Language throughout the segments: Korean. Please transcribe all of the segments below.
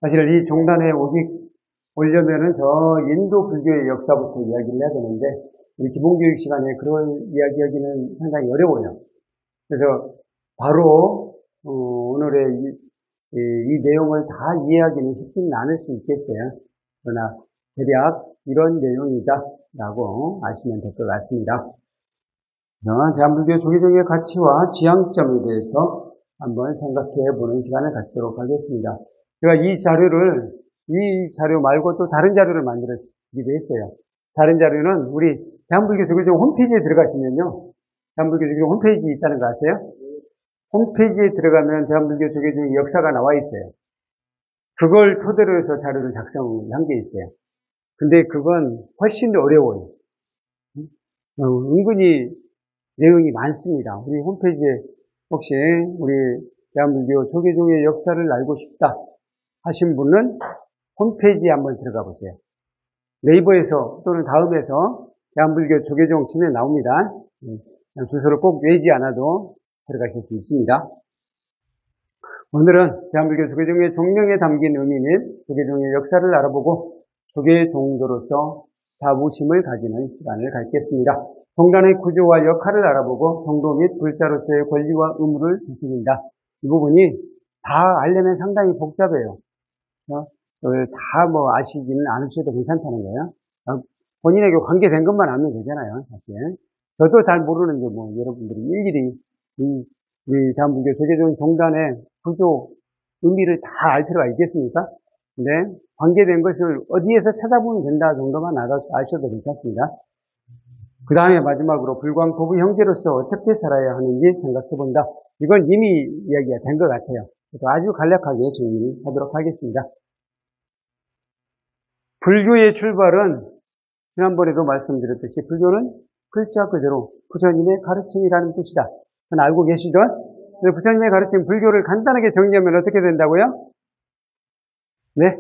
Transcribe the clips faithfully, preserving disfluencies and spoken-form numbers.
사실 이 종단에 오기, 오려면은 저 인도 불교의 역사부터 이야기를 해야 되는데, 우리 기본교육 시간에 그런 이야기하기는 상당히 어려워요. 그래서 바로, 어, 오늘의 이, 이, 이 내용을 다 이해하기는 쉽지는 않을 수 있겠어요. 그러나 대략 이런 내용이다 라고 아시면 될 것 같습니다. 그래서 대한불교 조계종의 가치와 지향점에 대해서 한번 생각해 보는 시간을 갖도록 하겠습니다. 제가 이 자료를, 이 자료 말고 또 다른 자료를 만들었기도 했어요. 다른 자료는 우리 대한불교 조계종 홈페이지에 들어가시면요. 대한불교 조계종 홈페이지 있다는 거 아세요? 홈페이지에 들어가면 대한불교 조계종의 역사가 나와 있어요. 그걸 토대로 해서 자료를 작성한 게 있어요. 근데 그건 훨씬 더 어려워요. 어, 은근히 내용이 많습니다. 우리 홈페이지에 혹시 우리 대한불교 조계종의 역사를 알고 싶다 하신 분은 홈페이지에 한번 들어가 보세요. 네이버에서 또는 다음에서 대한불교 조계종 치면 나옵니다. 주소를 꼭 외지 않아도 들어가실 수 있습니다. 오늘은 대한불교 조계종의 종명에 담긴 의미 및 조계종의 역사를 알아보고 조계종도로서 자부심을 가지는 시간을 갖겠습니다. 종단의 구조와 역할을 알아보고 종도 및 불자로서의 권리와 의무를 되새긴다. 이 부분이 다 알려면 상당히 복잡해요. 어? 다 뭐 아시지는 않으셔도 괜찮다는 거예요. 어? 본인에게 관계된 것만 알면 되잖아요, 사실. 저도 잘 모르는데 뭐 여러분들이 일일이 이, 이 대한불교 조계종 종단의 구조, 의미를 다 알 필요가 있겠습니까? 근데 관계된 것을 어디에서 찾아보면 된다 정도만 아셔도 괜찮습니다. 그 다음에 마지막으로 불광 도부 형제로서 어떻게 살아야 하는지 생각해 본다. 이건 이미 이야기가 된 것 같아요. 그래서 아주 간략하게 정리하도록 하겠습니다. 불교의 출발은 지난번에도 말씀드렸듯이 불교는 글자 그대로 부처님의 가르침이라는 뜻이다. 그건 알고 계시죠? 부처님의 가르침, 불교를 간단하게 정리하면 어떻게 된다고요? 네?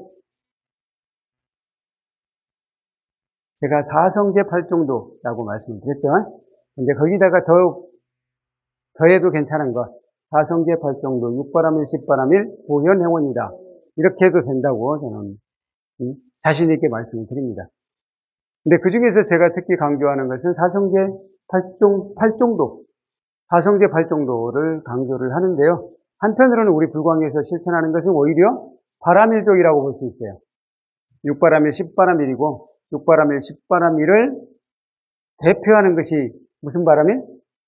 제가 사성제 팔종도라고 말씀드렸죠. 근데 거기다가 더, 더해도 괜찮은 것. 사성제 팔종도, 육바람일, 십바람일, 보현행원이다. 이렇게 해도 된다고 저는 자신있게 말씀을 드립니다. 근데 그 중에서 제가 특히 강조하는 것은 사성제 팔종, 팔종도, 사성제 팔종도를 강조를 하는데요. 한편으로는 우리 불광에서 실천하는 것은 오히려 바람일족이라고 볼 수 있어요. 육바람일, 십바람일이고, 육바람일, 십바람일을 대표하는 것이 무슨 바람일?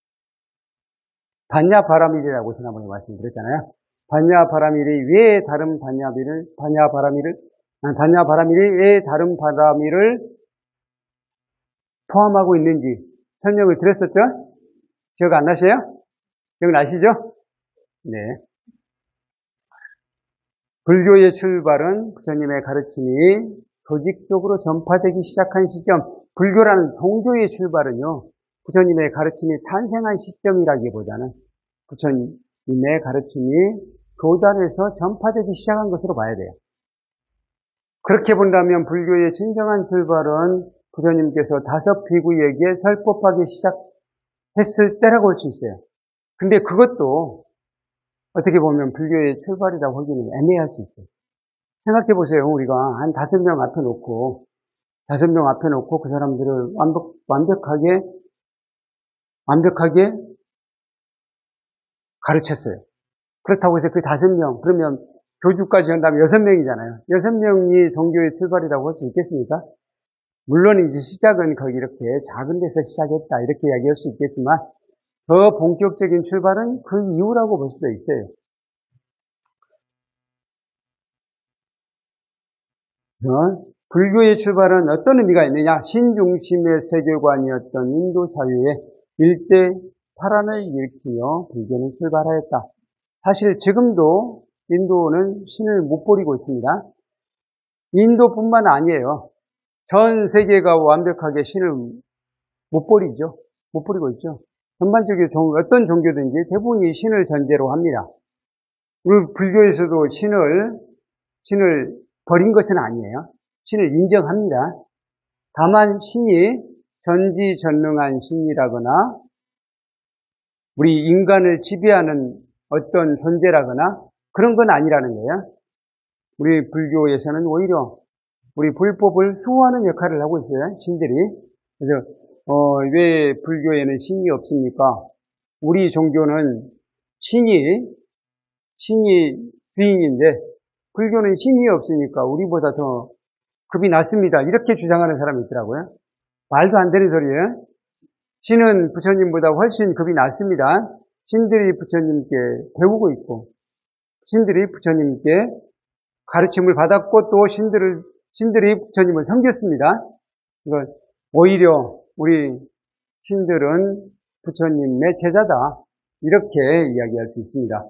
반야바람일이라고 지난번에 말씀드렸잖아요. 반야바람일이 왜 다른 반야비를, 반야바람일을, 반야바람일이 왜 다른 바람일을 포함하고 있는지 설명을 드렸었죠? 기억 안 나세요? 기억나시죠? 네. 불교의 출발은 부처님의 가르침이 조직적으로 전파되기 시작한 시점, 불교라는 종교의 출발은요, 부처님의 가르침이 탄생한 시점이라기보다는 부처님의 가르침이 교단에서 전파되기 시작한 것으로 봐야 돼요. 그렇게 본다면 불교의 진정한 출발은 부처님께서 다섯 비구에게 설법하기 시작했을 때라고 할 수 있어요. 근데 그것도 어떻게 보면 불교의 출발이라고 하기는 애매할 수 있어요. 생각해 보세요. 우리가 한 다섯 명 앞에 놓고, 다섯 명 앞에 놓고 그 사람들을 완벽, 완벽하게, 완벽하게 가르쳤어요. 그렇다고 해서 그 다섯 명, 그러면 교주까지 한다면 여섯 명이잖아요. 여섯 명이 종교의 출발이라고 할 수 있겠습니까? 물론 이제 시작은 거기 이렇게 작은 데서 시작했다, 이렇게 이야기할 수 있겠지만, 더 본격적인 출발은 그 이후라고 볼 수도 있어요. 그래서 불교의 출발은 어떤 의미가 있느냐? 신중심의 세계관이었던 인도 자유의 일대 파란을 일으키며 불교는 출발하였다. 사실 지금도 인도는 신을 못 버리고 있습니다. 인도뿐만 아니에요. 전 세계가 완벽하게 신을 못 버리죠. 못 버리고 있죠. 전반적인 종, 어떤 종교든지 대부분이 신을 전제로 합니다. 우리 불교에서도 신을, 신을 버린 것은 아니에요. 신을 인정합니다. 다만 신이 전지전능한 신이라거나 우리 인간을 지배하는 어떤 존재라거나 그런 건 아니라는 거예요. 우리 불교에서는 오히려 우리 불법을 수호하는 역할을 하고 있어요. 신들이. 그래서 어, 왜 불교에는 신이 없습니까? 우리 종교는 신이 신이 주인인데 불교는 신이 없으니까 우리보다 더 급이 낮습니다. 이렇게 주장하는 사람이 있더라고요. 말도 안 되는 소리예요. 신은 부처님보다 훨씬 급이 낮습니다. 신들이 부처님께 배우고 있고 신들이 부처님께 가르침을 받았고 또 신들을 신들이 부처님을 섬겼습니다. 그러니까 오히려 우리 신들은 부처님의 제자다. 이렇게 이야기할 수 있습니다.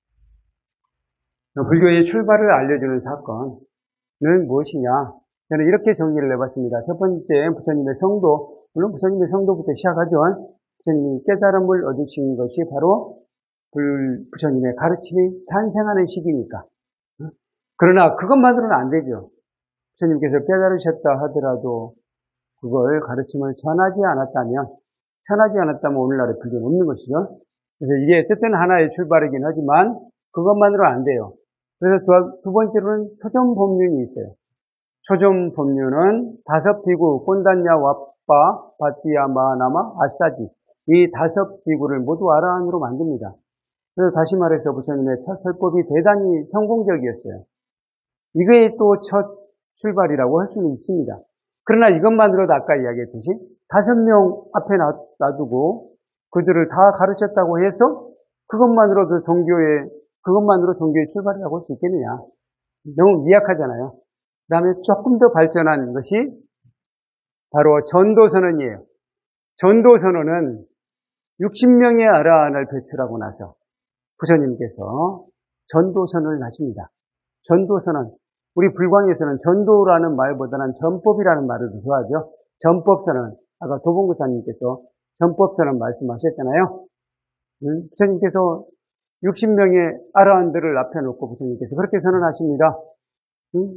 불교의 출발을 알려주는 사건은 무엇이냐? 저는 이렇게 정리를 해봤습니다. 첫 번째, 부처님의 성도, 물론 부처님의 성도부터 시작하죠. 부처님이 깨달음을 얻으신 것이 바로 부처님의 가르침이 탄생하는 시기니까. 그러나 그것만으로는 안 되죠. 부처님께서 깨달으셨다 하더라도 그걸 가르침을 전하지 않았다면, 전하지 않았다면 오늘날의 불교는 없는 것이죠. 그래서 이게 어쨌든 하나의 출발이긴 하지만 그것만으로는 안 돼요. 그래서 두, 두 번째로는 초점 법륜이 있어요. 초점 법륜은 다섯 비구, 꼰단냐, 왓바, 바띠야, 마나마, 아싸지. 이 다섯 비구를 모두 아라한으로 만듭니다. 그래서 다시 말해서 부처님의 첫 설법이 대단히 성공적이었어요. 이게 또 첫 출발이라고 할 수는 있습니다. 그러나 이것만으로도 아까 이야기했듯이 다섯 명 앞에 놔두고 그들을 다 가르쳤다고 해서 그것만으로도 종교의, 그것만으로 종교의 출발이라고 할 수 있겠느냐. 너무 미약하잖아요. 그 다음에 조금 더 발전한 것이 바로 전도선언이에요. 전도선언은 육십 명의 아라한을 배출하고 나서 부처님께서 전도선언을 하십니다. 전도선언. 우리 불광에서는 전도라는 말보다는 전법이라는 말을 더 좋아하죠. 전법선언. 아까 도봉구사님께서 전법선언 말씀하셨잖아요. 음, 부처님께서 육십 명의 아라한들을 앞에 놓고 부처님께서 그렇게 선언하십니다. 음,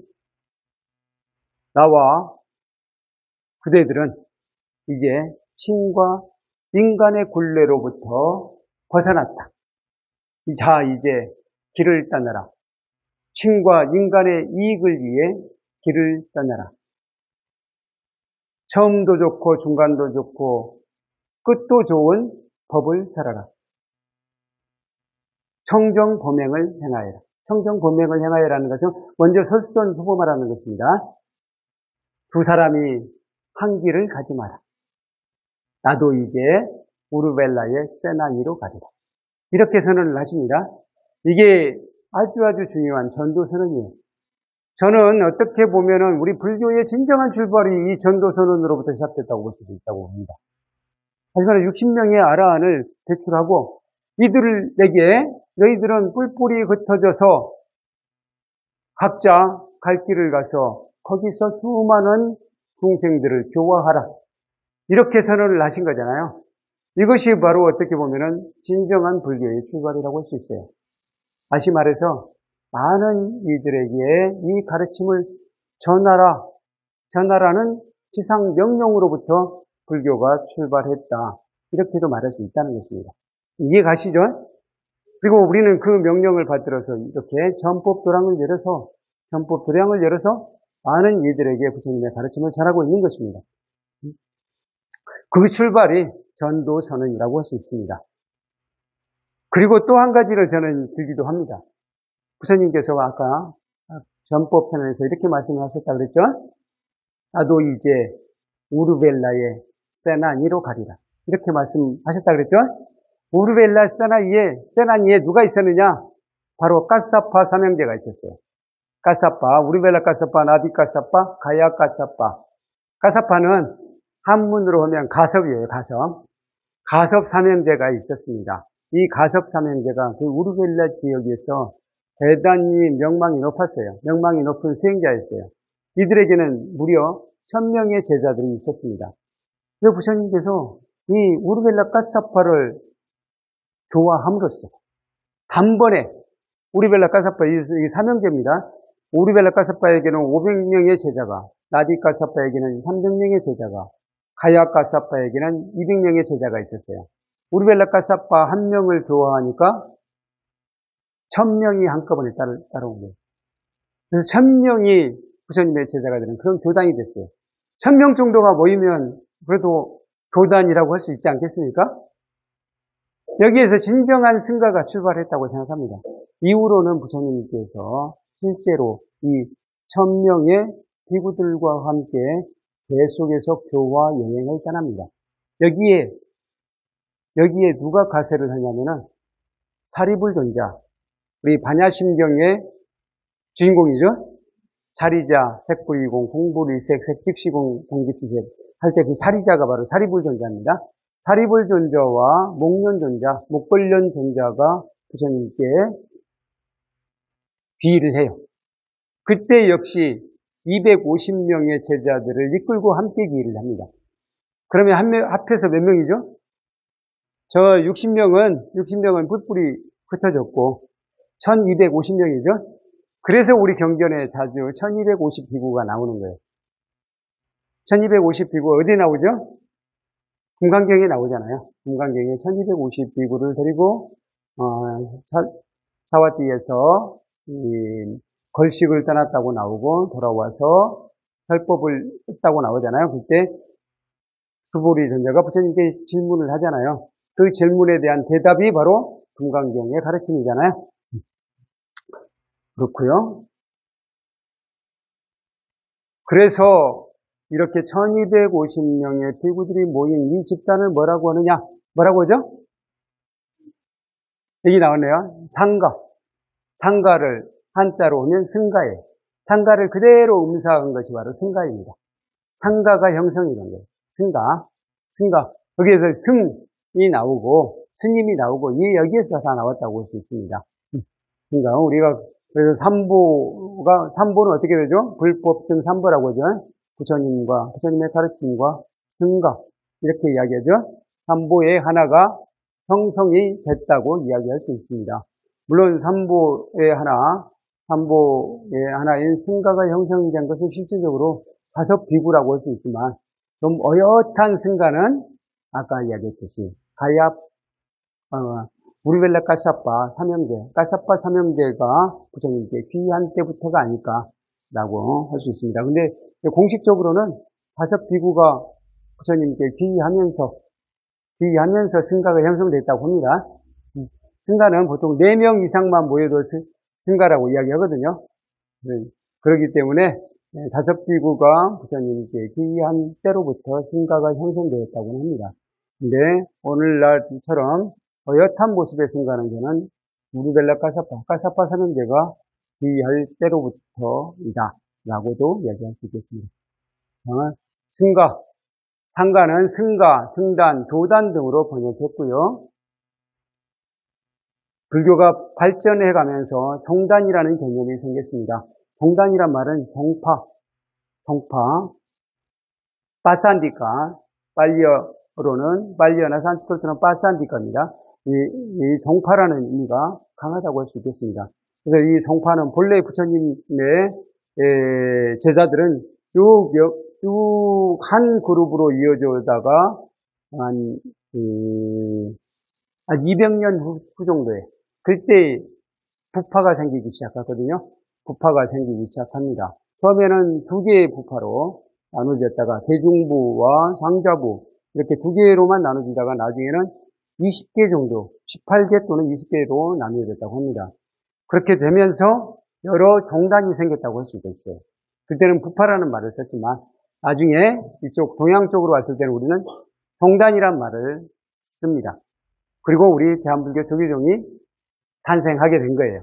나와 그대들은 이제 신과 인간의 굴레로부터 벗어났다. 자, 이제 길을 떠나라. 신과 인간의 이익을 위해 길을 떠나라. 처음도 좋고 중간도 좋고 끝도 좋은 법을 살아라. 청정범행을 행하여라. 청정범행을 행하여라는 것은 먼저 설선후보말하는 것입니다. 두 사람이 한 길을 가지 마라. 나도 이제 우르벨라의 세나니로 가리라. 이렇게 선언을 하십니다. 이게 아주 아주 중요한 전도선언이에요. 저는 어떻게 보면은 우리 불교의 진정한 출발이 이 전도선언으로부터 시작됐다고 볼 수도 있다고 봅니다. 하지만 육십 명의 아라한을 배출하고 이들에게 너희들은 뿔뿔이 흩어져서 각자 갈 길을 가서 거기서 수많은 중생들을 교화하라. 이렇게 선언을 하신 거잖아요. 이것이 바로 어떻게 보면은 진정한 불교의 출발이라고 할 수 있어요. 다시 말해서 많은 이들에게 이 가르침을 전하라. 전하라는 지상 명령으로부터 불교가 출발했다. 이렇게도 말할 수 있다는 것입니다. 이해 가시죠? 그리고 우리는 그 명령을 받들어서 이렇게 전법 도량을 열어서 전법 도량을 열어서 많은 이들에게 부처님의 가르침을 전하고 있는 것입니다. 그 출발이 전도선언이라고 할 수 있습니다. 그리고 또 한 가지를 저는 들기도 합니다. 부처님께서 아까 전법선언에서 이렇게 말씀하셨다 그랬죠? 나도 이제 우르벨라의 세나니로 가리라. 이렇게 말씀하셨다 그랬죠? 우르벨라 세나니에, 세나니에 누가 있었느냐? 바로 까사파 삼형제가 있었어요. 까사파, 우르벨라 까사파, 나디 까사파, 가야 까사파. 까사파는 한문으로 하면 가섭이에요, 가섭. 가섭 삼형제가 있었습니다. 이 가섭 삼형제가 그 우르벨라 지역에서 대단히 명망이 높았어요. 명망이 높은 수행자였어요. 이들에게는 무려 천명의 제자들이 있었습니다. 그래서 부처님께서 이 우르벨라 까사파를 교화함으로써 단번에 우르벨라 까사파, 이 삼형제입니다. 우르벨라 까사파에게는 오백 명의 제자가, 나디 까사파에게는 삼백 명의 제자가, 가야 까사파에게는 이백 명의 제자가 있었어요. 우르벨라 까사파 한 명을 교화하니까 천 명이 한꺼번에 따라, 따라온 거예요. 그래서 천 명이 부처님의 제자가 되는 그런 교단이 됐어요. 천 명 정도가 모이면 그래도 교단이라고 할 수 있지 않겠습니까? 여기에서 진정한 승가가 출발했다고 생각합니다. 이후로는 부처님께서 실제로 이 천 명의 비구들과 함께 계속해서 교화 여행을 떠납니다. 여기에 여기에 누가 가세를 하냐면은 사리불존자, 우리 반야심경의 주인공이죠. 사리자, 색불이공, 공불일색, 색즉시공, 동기투색 할 때 그 사리자가 바로 사리불존자입니다. 사리불존자와 목련존자, 목걸련존자가 부처님께 비의를 해요. 그때 역시 이백오십 명의 제자들을 이끌고 함께 기일을 합니다. 그러면 한 명, 합해서 몇 명이죠? 저 육십 명은, 육십 명은 뿔뿔이 흩어졌고, 천이백오십 명이죠? 그래서 우리 경전에 자주 천이백오십 비구가 나오는 거예요. 천이백오십 비구 어디 나오죠? 금강경에 나오잖아요. 금강경에 천이백오십 비구를 데리고, 어, 사, 사와띠에서, 이, 걸식을 떠났다고 나오고, 돌아와서 설법을 했다고 나오잖아요. 그때 수보리 존자가 부처님께 질문을 하잖아요. 그 질문에 대한 대답이 바로 금강경의 가르침이잖아요. 그렇고요. 그래서 이렇게 천이백오십 명의 비구들이 모인 이 집단을 뭐라고 하느냐? 뭐라고 하죠? 여기 나오네요. 상가. 상가를 한자로 오면 승가예요. 상가를 그대로 음사한 것이 바로 승가입니다. 상가가 형성이 된 거예요. 승가. 승가. 여기에서 승이 나오고 스님이 나오고 이 여기에서 다 나왔다고 볼 수 있습니다. 그러니까 우리가 그래서 삼보가 삼보는 어떻게 되죠? 불법승 삼보라고 하죠. 부처님과 부처님의 가르침과 승가 이렇게 이야기하죠. 삼보의 하나가 형성이 됐다고 이야기할 수 있습니다. 물론 삼보의 하나, 삼보의 하나인 승가가 형성이 된 것은 실질적으로 다섯 비구라고 할 수 있지만 좀 어엿한 승가는 아까 이야기했듯이 가얍, 어, 우리벨라 까사빠 삼형제, 까사빠 삼형제가 부처님께 귀한 때부터가 아닐까라고 할 수 있습니다. 근데 공식적으로는 다섯 비구가 부처님께 귀하면서 귀하면서 승가가 형성됐다고 합니다. 승가는 보통 네 명 이상만 모여도 승가라고 이야기하거든요. 그렇기 때문에 다섯 비구가 부처님께 귀한 때로부터 승가가 형성되었다고 합니다. 근데 오늘날처럼 어엿한 모습의 승가는 저는 우리벨라 까사파, 까사파 삼형제가 귀할 때로부터이다 라고도 이야기할 수 있겠습니다. 승가, 상가는 승가, 승단, 교단 등으로 번역했고요. 불교가 발전해 가면서 종단이라는 개념이 생겼습니다. 종단이란 말은 종파, 종파, 빠산디카, 빨리어로는, 빨리어나 산스크리트는 빠산디카입니다. 이, 이 종파라는 의미가 강하다고 할 수 있겠습니다. 그래서 이 종파는 본래 부처님의 에, 제자들은 쭉, 쭉 한 그룹으로 이어져다가 한, 음, 한 이백 년 후, 후 정도에 그때 부파가 생기기 시작하거든요. 부파가 생기기 시작합니다. 처음에는 두 개의 부파로 나눠졌다가 대중부와 상자부 이렇게 두 개로만 나눠지다가 나중에는 이십 개 정도, 십팔 개 또는 이십 개로 나뉘어졌다고 합니다. 그렇게 되면서 여러 종단이 생겼다고 할 수도 있어요. 그때는 부파라는 말을 썼지만 나중에 이쪽 동양 쪽으로 왔을 때는 우리는 종단이란 말을 씁니다. 그리고 우리 대한불교 조계종이 탄생하게 된 거예요.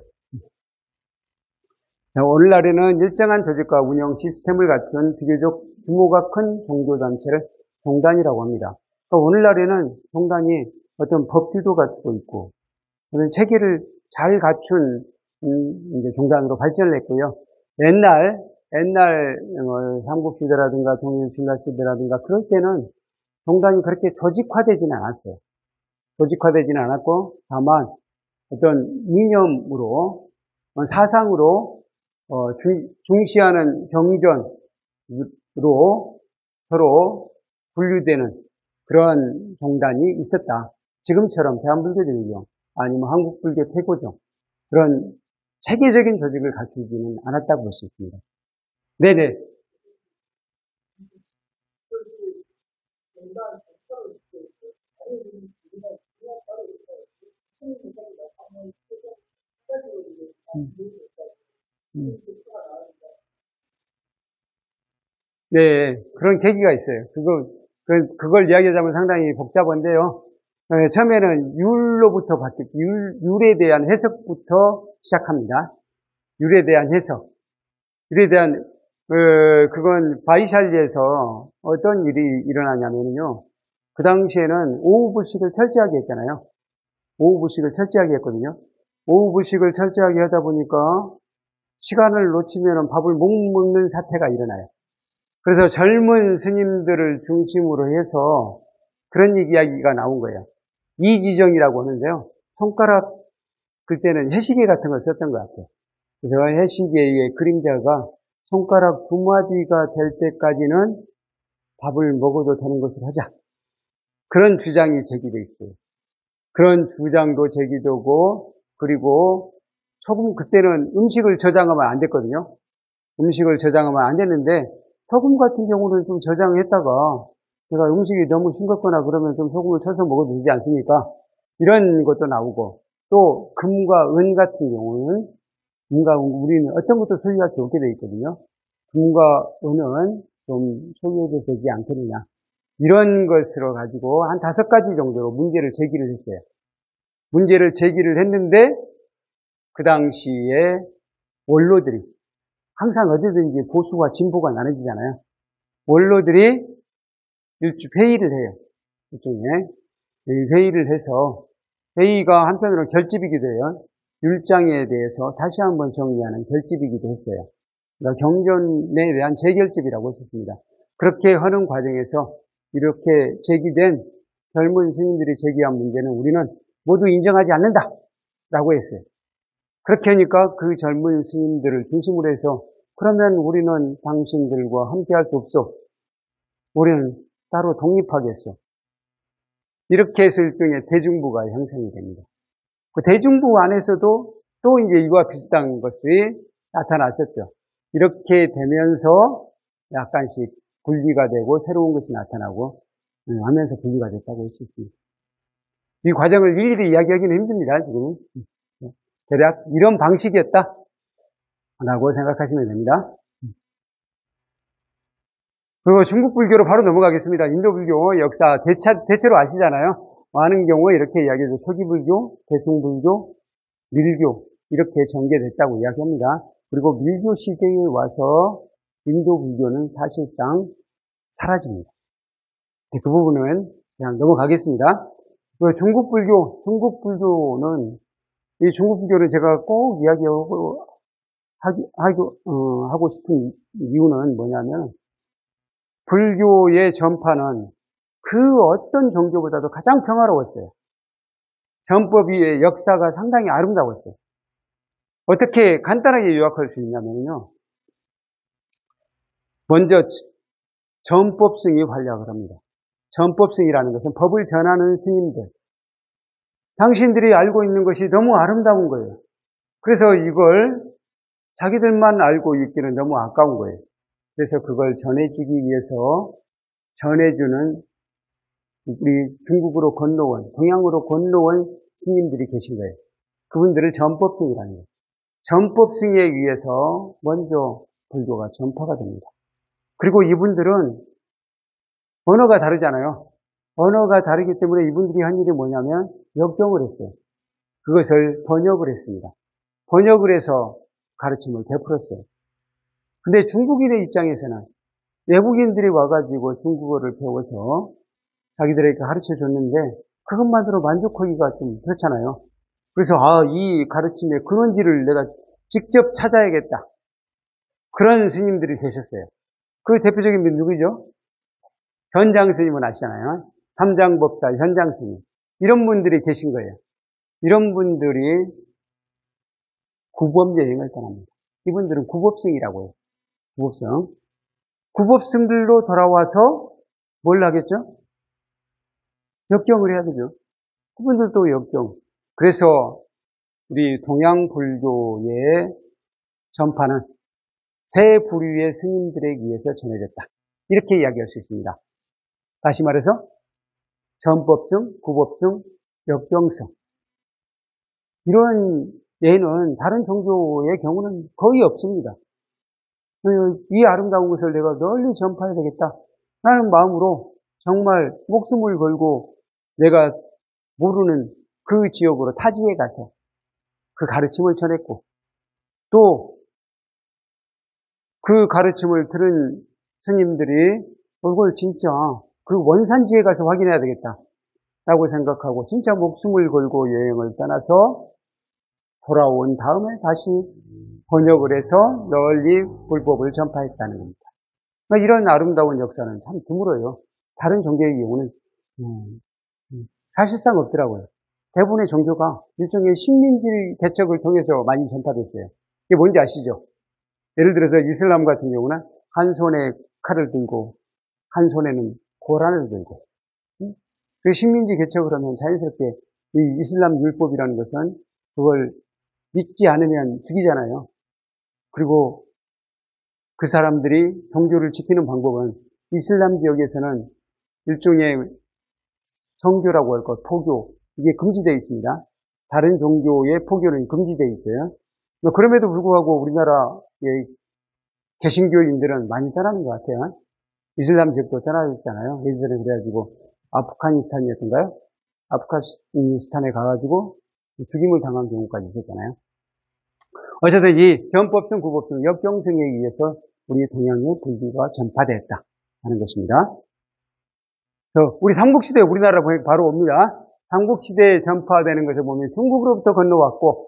자, 오늘날에는 일정한 조직과 운영 시스템을 갖춘 비교적 규모가 큰 종교단체를 종단이라고 합니다. 그러니까 오늘날에는 종단이 어떤 법규도 갖추고 있고, 그런 체계를 잘 갖춘, 음, 이제 종단으로 발전을 했고요. 옛날, 옛날, 어, 삼국시대라든가 동일신라시대라든가 그럴 때는 종단이 그렇게 조직화되지는 않았어요. 조직화되지는 않았고, 다만, 어떤 이념으로, 사상으로, 어, 중, 중시하는 경전으로 서로 분류되는 그런 종단이 있었다. 지금처럼 대한불교 대유경, 아니면 한국불교 태고종, 그런 체계적인 조직을 갖추지는 않았다고 볼 수 있습니다. 네네. 음, 음. 네, 그런 계기가 있어요. 그거, 그, 그걸 이야기하자면 상당히 복잡한데요. 네, 처음에는 율로부터 바뀌, 율, 율에 대한 해석부터 시작합니다. 율에 대한 해석. 율에 대한, 그, 그건 바이샬리에서 어떤 일이 일어나냐면요. 그 당시에는 오후 불식을 철저하게 했잖아요. 오후 불식을 철저하게 했거든요. 오후 불식을 철저하게 하다 보니까 시간을 놓치면 밥을 못 먹는 사태가 일어나요. 그래서 젊은 스님들을 중심으로 해서 그런 이야기가 나온 거예요. 이지정이라고 하는데요. 손가락, 그때는 해시계 같은 걸 썼던 것 같아요. 그래서 해시계의 그림자가 손가락 두 마디가 될 때까지는 밥을 먹어도 되는 것을 하자. 그런 주장이 제기되어 있어요. 그런 주장도 제기되고, 그리고 소금, 그때는 음식을 저장하면 안 됐거든요. 음식을 저장하면 안 됐는데, 소금 같은 경우는 좀 저장했다가, 제가 음식이 너무 싱겁거나 그러면 좀 소금을 쳐서 먹어도 되지 않습니까? 이런 것도 나오고, 또, 금과 은 같은 경우는, 금과 은, 우리는 어떤 것도 소유할 수 없게 되어 있거든요. 금과 은은 좀 소유도 되지 않겠느냐. 이런 것으로 가지고 한 다섯 가지 정도로 문제를 제기를 했어요. 문제를 제기를 했는데, 그 당시에 원로들이, 항상 어디든지 보수와 진보가 나눠지잖아요. 원로들이 일주 회의를 해요. 일종의 회의를 해서, 회의가 한편으로 결집이기도 해요. 율장에 대해서 다시 한번 정리하는 결집이기도 했어요. 그러니까 경전에 대한 재결집이라고 했습니다. 그렇게 하는 과정에서 이렇게 제기된 젊은 스님들이 제기한 문제는 우리는 모두 인정하지 않는다 라고 했어요. 그렇게 하니까 그 젊은 스님들을 중심으로 해서 그러면 우리는 당신들과 함께할 수 없어. 우리는 따로 독립하겠어. 이렇게 해서 일종의 대중부가 형성이 됩니다. 그 대중부 안에서도 또 이제 이와 비슷한 것이 나타났었죠. 이렇게 되면서 약간씩 분리가 되고 새로운 것이 나타나고 하면서 분리가 됐다고 할 수 있습니다. 이 과정을 일일이 이야기하기는 힘듭니다, 지금. 대략 이런 방식이었다 라고 생각하시면 됩니다. 그리고 중국 불교로 바로 넘어가겠습니다. 인도 불교 역사 대차, 대체로 아시잖아요. 많은 경우에 이렇게 이야기해서 초기 불교, 대승 불교, 밀교 이렇게 전개됐다고 이야기합니다. 그리고 밀교 시대에 와서 인도 불교는 사실상 사라집니다. 그 부분은 그냥 넘어가겠습니다. 그 중국 불교, 중국 불교는 이 중국 불교를 제가 꼭 이야기하고 하기, 하기, 어, 하고 싶은 이유는 뭐냐면 불교의 전파는 그 어떤 종교보다도 가장 평화로웠어요. 전법의 역사가 상당히 아름다웠어요. 어떻게 간단하게 요약할 수 있냐면요. 먼저 전법승이 활약을 합니다. 전법승이라는 것은 법을 전하는 스님들. 당신들이 알고 있는 것이 너무 아름다운 거예요. 그래서 이걸 자기들만 알고 있기는 너무 아까운 거예요. 그래서 그걸 전해주기 위해서 전해주는 우리 중국으로 건너온, 동양으로 건너온 스님들이 계신 거예요. 그분들을 전법승이라는 거예요. 전법승에 의해서 먼저 불교가 전파가 됩니다. 그리고 이분들은 언어가 다르잖아요. 언어가 다르기 때문에 이분들이 한 일이 뭐냐면 역경을 했어요. 그것을 번역을 했습니다. 번역을 해서 가르침을 베풀었어요. 근데 중국인의 입장에서는 외국인들이 와가지고 중국어를 배워서 자기들에게 가르쳐 줬는데 그것만으로 만족하기가 좀 그렇잖아요. 그래서 아, 이 가르침의 근원지를 내가 직접 찾아야겠다. 그런 스님들이 계셨어요. 그 대표적인 분 누구죠? 현장 스님은 아시잖아요. 삼장법사 현장 스님. 이런 분들이 계신 거예요. 이런 분들이 구법 여행을 떠납니다. 이분들은 구법승이라고 해요. 구법승. 구법승들로 돌아와서 뭘 하겠죠? 역경을 해야 되죠. 그분들도 역경. 그래서 우리 동양불교의 전파는 세 부류의 스님들에 의해서 전해졌다. 이렇게 이야기할 수 있습니다. 다시 말해서 전법승, 구법승, 역경승. 이런 예는 다른 종교의 경우는 거의 없습니다. 이 아름다운 것을 내가 널리 전파해야 되겠다 라는 마음으로 정말 목숨을 걸고 내가 모르는 그 지역으로 타지에 가서 그 가르침을 전했고, 또 그 가르침을 들은 스님들이 이걸 진짜 그 원산지에 가서 확인해야 되겠다 라고 생각하고 진짜 목숨을 걸고 여행을 떠나서 돌아온 다음에 다시 번역을 해서 널리 불법을 전파했다는 겁니다. 이런 아름다운 역사는 참 드물어요. 다른 종교의 경우는 사실상 없더라고요. 대부분의 종교가 일종의 식민지 개척을 통해서 많이 전파됐어요. 이게 뭔지 아시죠? 예를 들어서 이슬람 같은 경우는 한 손에 칼을 들고 한 손에는 고란을 들고, 그 식민지 개척을 하면 자연스럽게 이 이슬람 율법이라는 것은 그걸 믿지 않으면 죽이잖아요. 그리고 그 사람들이 종교를 지키는 방법은 이슬람 지역에서는 일종의 성교라고 할 것, 포교, 이게 금지되어 있습니다. 다른 종교의 포교는 금지되어 있어요. 그럼에도 불구하고 우리나라의 개신교인들은 많이 떠나는 것 같아요. 이슬람 지역도 떠나졌잖아요. 예전에 그래가지고 아프가니스탄이었던가요? 아프가니스탄에 가가지고 죽임을 당한 경우까지 있었잖아요. 어쨌든 이 전법승, 구법승, 역경승에 의해서 우리 동양의 불교가 전파되었다 하는 것입니다. 저 우리 삼국시대 우리나라 바로 옵니다. 삼국시대에 전파되는 것을 보면 중국으로부터 건너왔고,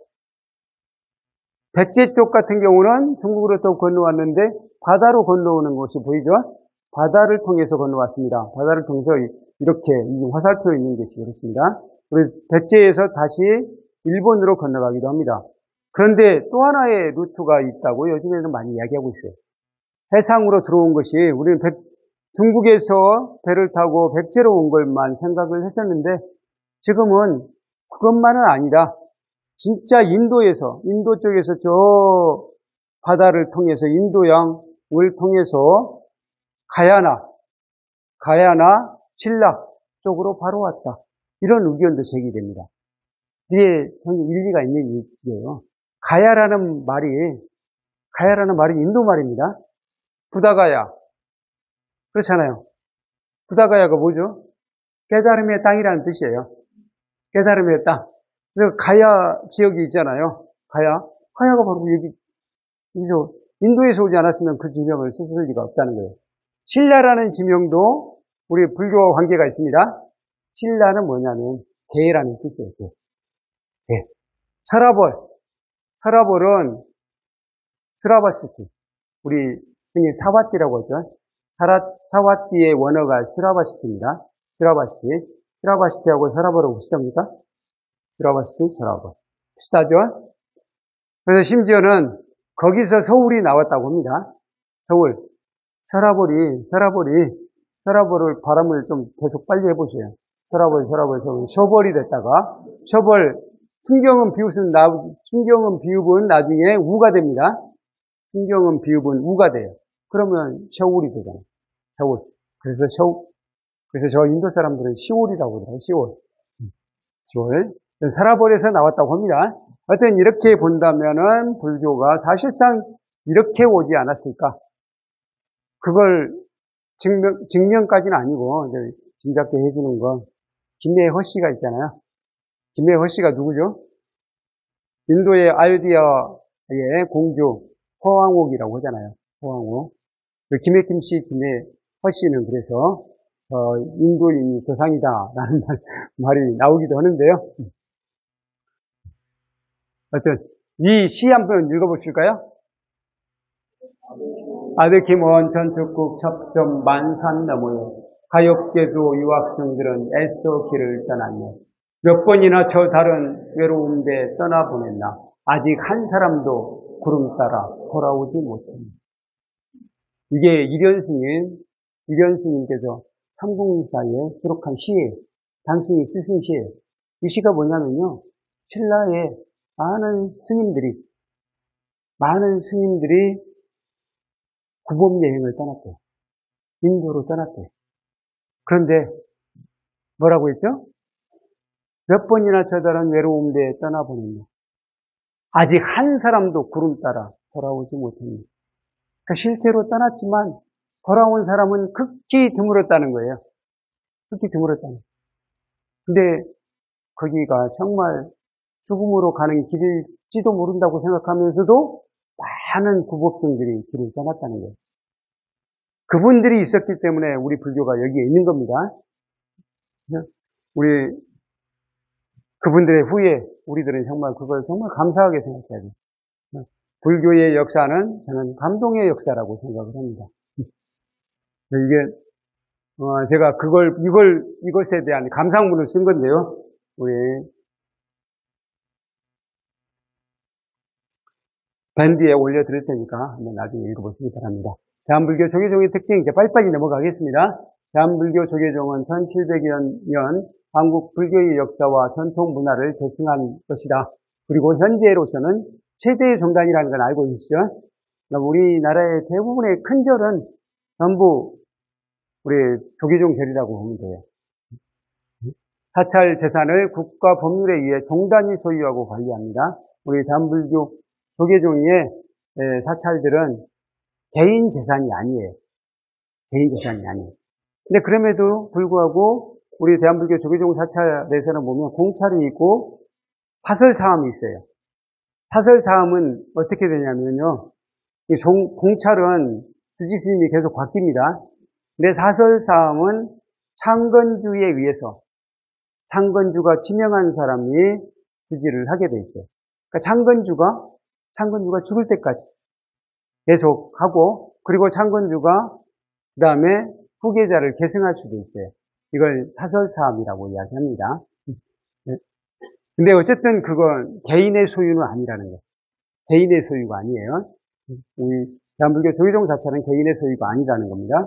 백제 쪽 같은 경우는 중국으로부터 건너왔는데 바다로 건너오는 것이 보이죠? 바다를 통해서 건너왔습니다. 바다를 통해서 이렇게 화살표 있는 것이 그렇습니다. 우리 백제에서 다시 일본으로 건너가기도 합니다. 그런데 또 하나의 루트가 있다고 요즘에는 많이 이야기하고 있어요. 해상으로 들어온 것이, 우리는 백, 중국에서 배를 타고 백제로 온 것만 생각을 했었는데 지금은 그것만은 아니라 진짜 인도에서, 인도 쪽에서 저 바다를 통해서 인도양을 통해서 가야나, 가야나, 신라 쪽으로 바로 왔다. 이런 의견도 제기됩니다. 이게 전혀 일리가 있는 얘기예요. 가야라는 말이, 가야라는 말이 인도 말입니다. 부다가야. 그렇잖아요. 부다가야가 뭐죠? 깨달음의 땅이라는 뜻이에요. 깨달음의 땅. 그래서 가야 지역이 있잖아요. 가야. 가야가 바로 여기, 여기서, 인도에서 오지 않았으면 그 지명을 썼을 리가 없다는 거예요. 신라라는 지명도 우리 불교와 관계가 있습니다. 신라는 뭐냐면, 개라는 뜻이에요. 개. 개. 서라벌. 서라벌은 스라바시티. 우리 흔히 사와띠라고 하죠. 사라, 사와띠의 원어가 스라바시티입니다. 스라바시티. 스라바시티하고 서라벌하고 비슷합니까? 스라바시티, 서라벌. 비슷하죠? 그래서 심지어는 거기서 서울이 나왔다고 합니다. 서울. 서라벌이, 서라벌이, 서라벌을 발음을 좀 계속 빨리 해보세요. 서라벌, 서라벌, 서라벌. 셔벌이 됐다가, 셔벌, 순경은 비읍은, 나, 순경은 비읍은 나중에 우가 됩니다. 순경은 비읍은 우가 돼요. 그러면 셔울이 되잖아요. 서울. 그래서 셔, 그래서 저 인도 사람들은 시올이라고 그래요. 시올. 시올. 서라벌에서 나왔다고 합니다. 하여튼 이렇게 본다면은 불교가 사실상 이렇게 오지 않았을까? 그걸 증명, 증명까지는 아니고, 이제 짐작게 해주는 건, 김해허 씨가 있잖아요. 김해허 씨가 누구죠? 인도의 아유디아의 공주, 허왕옥이라고 하잖아요. 허왕옥. 김해김 씨, 김해허 씨는 그래서, 어, 인도인이 조상이다라는 말, 말이 나오기도 하는데요. 하여튼, 이 시 한번 읽어보실까요? 아득히먼 전축국 첩점 만산 너머에 가엾게도 유학생들은 애써 길을 떠났네. 몇 번이나 저 다른 외로움에 떠나보냈나. 아직 한 사람도 구름 따라 돌아오지 못했네. 이게 이련 스님, 이련 스님께서 삼국사에 수록한 시예요. 당신이 쓰신 시예요. 이 시가 뭐냐면요, 신라의 많은 스님들이, 많은 스님들이 구법 여행을 떠났대요. 인도로 떠났대요. 그런데 뭐라고 했죠? 몇 번이나 저다른 외로움대에 떠나보는데 아직 한 사람도 구름 따라 돌아오지 못합니다. 그러니까 실제로 떠났지만 돌아온 사람은 극히 드물었다는 거예요. 극히 드물었다는 거예요. 근데 거기가 정말 죽음으로 가는 길일지도 모른다고 생각하면서도 많은 구법생들이 길을 떠났다는 거예요. 그분들이 있었기 때문에 우리 불교가 여기에 있는 겁니다. 우리 그분들의 후에 우리들은 정말 그걸 정말 감사하게 생각해야 돼요. 불교의 역사는 저는 감동의 역사라고 생각을 합니다. 이게 어 제가 그걸 이걸 이것에 대한 감상문을 쓴 건데요. 우리 밴드에 올려드릴 테니까 한번 나중에 읽어보시기 바랍니다. 대한불교 조계종의 특징 이제 빨리빨리 넘어가겠습니다. 대한불교 조계종은 천칠백여 년 한국 불교의 역사와 전통 문화를 계승한 것이다. 그리고 현재로서는 최대의 종단이라는 건 알고 계시죠? 우리나라의 대부분의 큰 절은 전부 우리 조계종 절이라고 보면 돼요. 사찰 재산을 국가 법률에 의해 종단이 소유하고 관리합니다. 우리 대한불교 조계종의 사찰들은 개인 재산이 아니에요. 개인 재산이 아니에요. 근데 그럼에도 불구하고 우리 대한불교 조계종 사찰에서는 보면 공찰이 있고 사설사함이 있어요. 사설사함은 어떻게 되냐면요. 이 공찰은 주지스님이 계속 바뀝니다. 근데 사설사함은 창건주에 의해서 창건주가 지명한 사람이 주지를 하게 돼 있어요. 그러니까 창건주가 창건주가 죽을 때까지 계속 하고, 그리고 창건주가 그 다음에 후계자를 계승할 수도 있어요. 이걸 사설사함이라고 이야기합니다. 근데 어쨌든 그건 개인의 소유는 아니라는 거예요. 개인의 소유가 아니에요. 우리 대한불교 조계종 사찰은 개인의 소유가 아니라는 겁니다.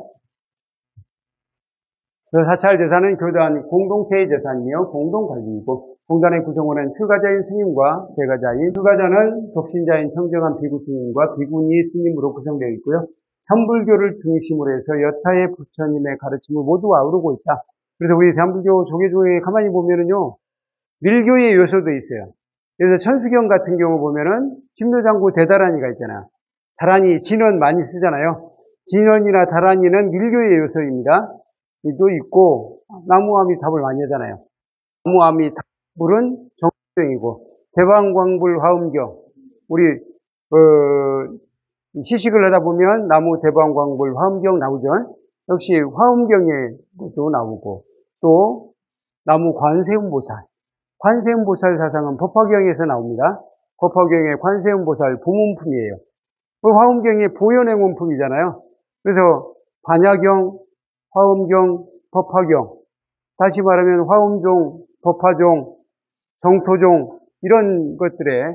그 사찰 재산은 교단 공동체의 재산이며 공동관리이고, 공단의 구성원은 출가자인 스님과 제가자인, 출가자는 독신자인 청정한 비구 스님과 비구니 스님으로 구성되어 있고요. 선불교를 중심으로 해서 여타의 부처님의 가르침을 모두 아우르고 있다. 그래서 우리 대한불교 조계종에 가만히 보면은요, 밀교의 요소도 있어요. 그래서 천수경 같은 경우 보면은 심묘장구 대다란이가 있잖아요. 다란이, 진원 많이 쓰잖아요. 진원이나 다란이는 밀교의 요소입니다. 또 있고, 나무아미 답을 많이 하잖아요. 나무아미 답불은 정경이고, 대방광불 화엄경, 우리 어, 시식을 하다 보면 나무 대방광불 화엄경 나오죠. 역시 화엄경에도 나오고, 또 나무 관세음보살, 관세음보살 사상은 법화경에서 나옵니다. 법화경의 관세음보살 부문품이에요. 화엄경이 보현행원품이잖아요. 그래서 반야경, 화엄경, 법화경, 다시 말하면 화엄종, 법화종, 정토종 이런 것들의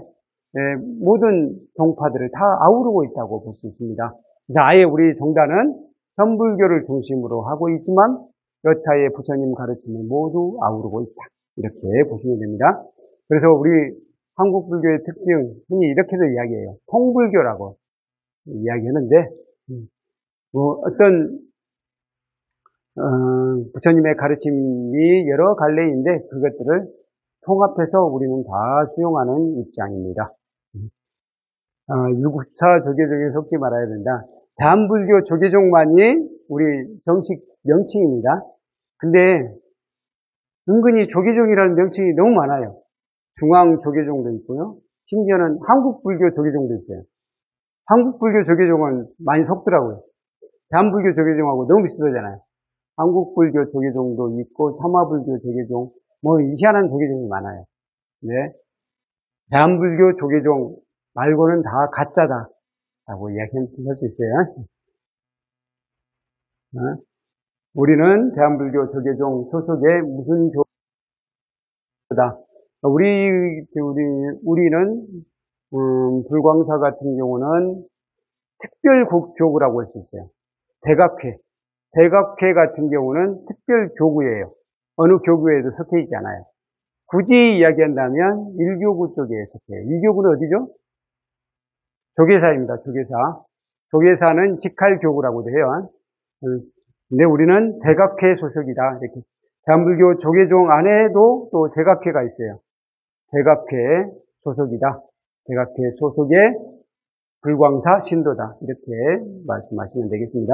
모든 종파들을 다 아우르고 있다고 볼 수 있습니다. 그래서 아예 우리 종단은 선불교를 중심으로 하고 있지만 여타의 부처님 가르침을 모두 아우르고 있다. 이렇게 보시면 됩니다. 그래서 우리 한국 불교의 특징, 흔히 이렇게도 이야기해요. 통불교라고 이야기하는데, 뭐 어떤 어, 부처님의 가르침이 여러 갈래인데 그것들을 통합해서 우리는 다 수용하는 입장입니다. 어, 율국사 조계종에 속지 말아야 된다. 대한불교 조계종만이 우리 정식 명칭입니다. 근데 은근히 조계종이라는 명칭이 너무 많아요. 중앙조계종도 있고요. 심지어는 한국불교 조계종도 있어요. 한국불교 조계종은 많이 속더라고요. 대한불교 조계종하고 너무 비슷하잖아요. 한국불교 조계종도 있고 사마불교 조계종, 뭐 희한한 조계종이 많아요. 네, 대한불교 조계종 말고는 다 가짜다라고 이야기할 수 있어요. 어? 우리는 대한불교 조계종 소속의 무슨 교다. 우리 우리 우리는 음, 불광사 같은 경우는 특별국조구라고 할 수 있어요. 대각회. 대각회 같은 경우는 특별교구예요. 어느 교구에도 속해 있지 않아요. 굳이 이야기한다면 일교구 쪽에 속해요. 일교구는 어디죠? 조계사입니다. 조계사. 조계사는 직할교구라고도 해요. 근데 우리는 대각회 소속이다. 이렇게. 대한불교 조계종 안에도 또 대각회가 있어요. 대각회 소속이다. 대각회 소속의 불광사 신도다. 이렇게 말씀하시면 되겠습니다.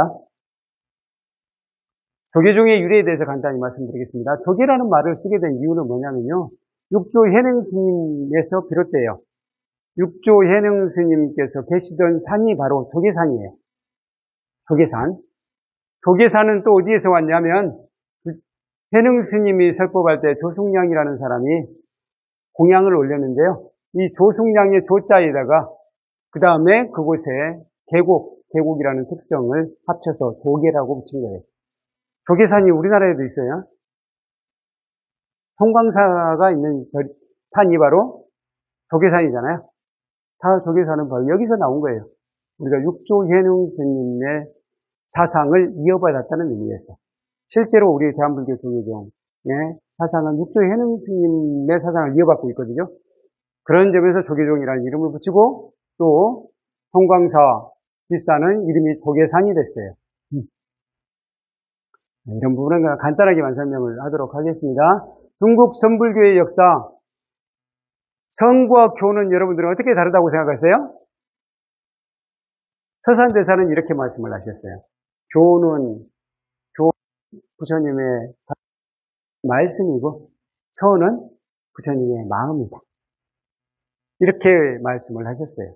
조계종의 유래에 대해서 간단히 말씀드리겠습니다. 조계라는 말을 쓰게 된 이유는 뭐냐면요. 육조 현행 스님에서 비롯돼요. 육조 현행 스님께서 계시던 산이 바로 조계산이에요. 조계산. 조계산은 또 어디에서 왔냐면 현행 스님이 설법할 때 조숙량이라는 사람이 공양을 올렸는데요. 이 조숙량의 조자에다가 그 다음에 그곳에 계곡, 계곡이라는 특성을 합쳐서 조계라고 붙인 거예요. 조계산이 우리나라에도 있어요. 송광사가 있는 산이 바로 조계산이잖아요. 다 조계산은 바로 여기서 나온 거예요. 우리가 육조 현웅 스님의 사상을 이어받았다는 의미에서. 실제로 우리 대한불교 조계종의 사상은 육조 현웅 스님의 사상을 이어받고 있거든요. 그런 점에서 조계종이라는 이름을 붙이고 또 송광사 뒷산은 이름이 조계산이 됐어요. 이런 부분은 간단하게만 설명을 하도록 하겠습니다. 중국 선불교의 역사, 성과 교는 여러분들은 어떻게 다르다고 생각하세요? 서산대사는 이렇게 말씀을 하셨어요. 교는, 교, 부처님의 말씀이고, 서는 부처님의 마음이다. 이렇게 말씀을 하셨어요.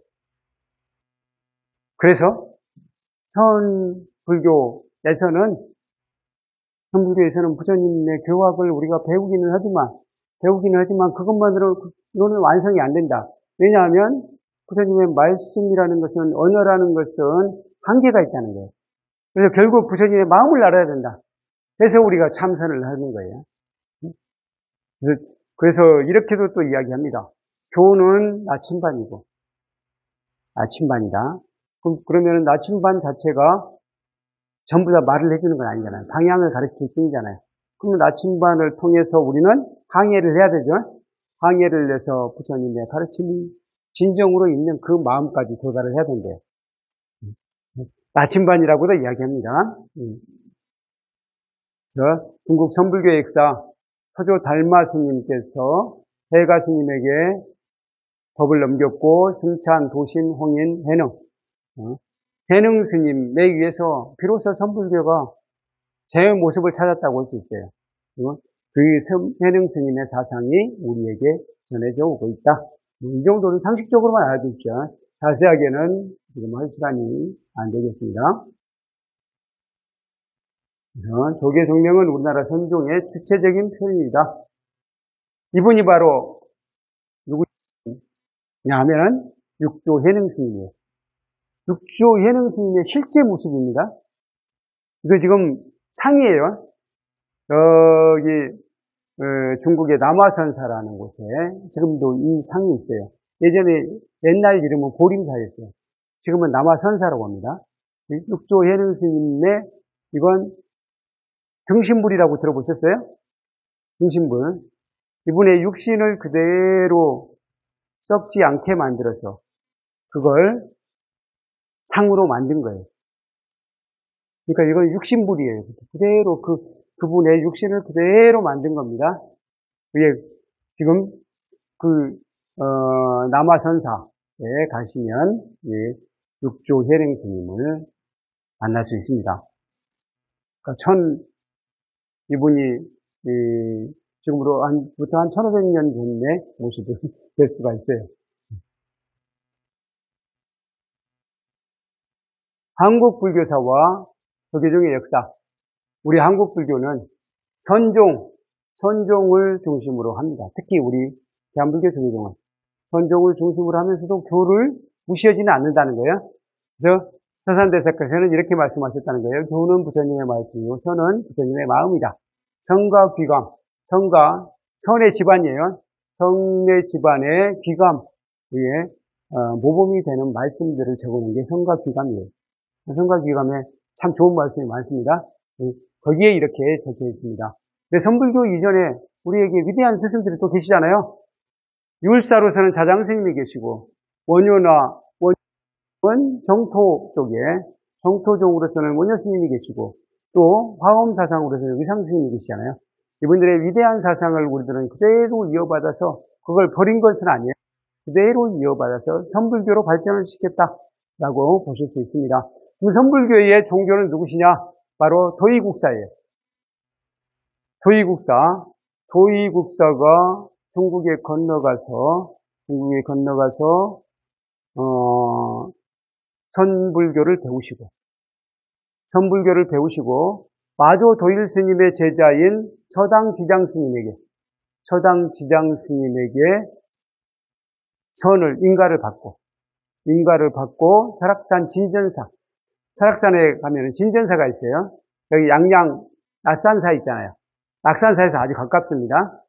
그래서, 선불교에서는 선불교에서는 부처님의 교학을 우리가 배우기는 하지만, 배우기는 하지만 그것만으로는 완성이 안 된다. 왜냐하면 부처님의 말씀이라는 것은, 언어라는 것은 한계가 있다는 거예요. 그래서 결국 부처님의 마음을 알아야 된다. 그래서 우리가 참선을 하는 거예요. 그래서, 그래서 이렇게도 또 이야기합니다. 교는 나침반이고, 나침반이다. 그러면 나침반 자체가 전부 다 말을 해주는 건 아니잖아요. 방향을 가르칠 뿐이잖아요. 그러면 나침반을 통해서 우리는 항해를 해야 되죠. 항해를 해서 부처님의 가르침이 진정으로 있는 그 마음까지 도달을 해야 된대요. 나침반이라고도 이야기합니다. 중국 선불교의 역사, 서조 달마 스님께서 해가 스님에게 법을 넘겼고 승찬, 도신, 홍인, 해능 해능 스님에 의해서 비로소 선불교가 제 모습을 찾았다고 할 수 있어요. 그 해능 스님의 사상이 우리에게 전해져 오고 있다. 이 정도는 상식적으로만 알아두십시오. 자세하게는 지금 할 시간이 안 되겠습니다. 조계종명은 우리나라 선종의 주체적인 표현입니다. 이분이 바로 누구냐 하면 육조 해능 스님이에요. 육조 현웅 스님의 실제 모습입니다. 이거 지금 상이에요. 여기 어, 중국의 남화선사라는 곳에 지금도 이 상이 있어요. 예전에 옛날 이름은 보림사였어요. 지금은 남화선사라고 합니다. 육조 현웅 스님의 이건 등신불이라고 들어보셨어요? 등신불. 이분의 육신을 그대로 썩지 않게 만들어서 그걸 상으로 만든 거예요. 그러니까 이건 육신불이에요. 그대로 그, 그분의 육신을 그대로 만든 겁니다. 이게 지금 그, 어, 남화선사에 가시면, 예, 육조 혜령 스님을 만날 수 있습니다. 그러니까 천, 이분이, 이, 지금으로 한, 부터 한 천오백 년 전의 모습을 될 수가 있어요. 한국 불교사와 조계종의 역사. 우리 한국 불교는 선종, 선종을 중심으로 합니다. 특히 우리 대한불교 조계종은 선종을 중심으로 하면서도 교를 무시하지는 않는다는 거예요. 그래서 서산대사께서는 이렇게 말씀하셨다는 거예요. 교는 부처님의 말씀이고 선은 부처님의 마음이다. 성과 귀감, 성과 선의 집안이에요. 성의 집안의 귀감 위에 어, 모범이 되는 말씀들을 적어놓은 게 성과 귀감이에요. 성과 귀감에 참 좋은 말씀이 많습니다. 거기에 이렇게 적혀 있습니다. 근데 선불교 이전에 우리에게 위대한 스승들이 또 계시잖아요. 율사로서는 자장 스님이 계시고, 원효나 원 정토 쪽에, 정토종으로서는 원효 스님이 계시고, 또 화엄 사상으로서는 의상 스님이 계시잖아요. 이분들의 위대한 사상을 우리들은 그대로 이어받아서, 그걸 버린 것은 아니에요. 그대로 이어받아서 선불교로 발전을 시켰다라고 보실 수 있습니다. 그럼 선불교의 종교는 누구시냐? 바로 도의국사예요. 도의국사. 도의국사가 중국에 건너가서, 중국에 건너가서, 어, 선불교를 배우시고, 선불교를 배우시고, 마조 도일 스님의 제자인 처당 지장 스님에게, 처당 지장 스님에게 선을, 인가를 받고, 인가를 받고, 설악산 진전사, 설악산에 가면은 진전사가 있어요. 여기 양양, 낙산사 있잖아요. 낙산사에서 아주 가깝습니다.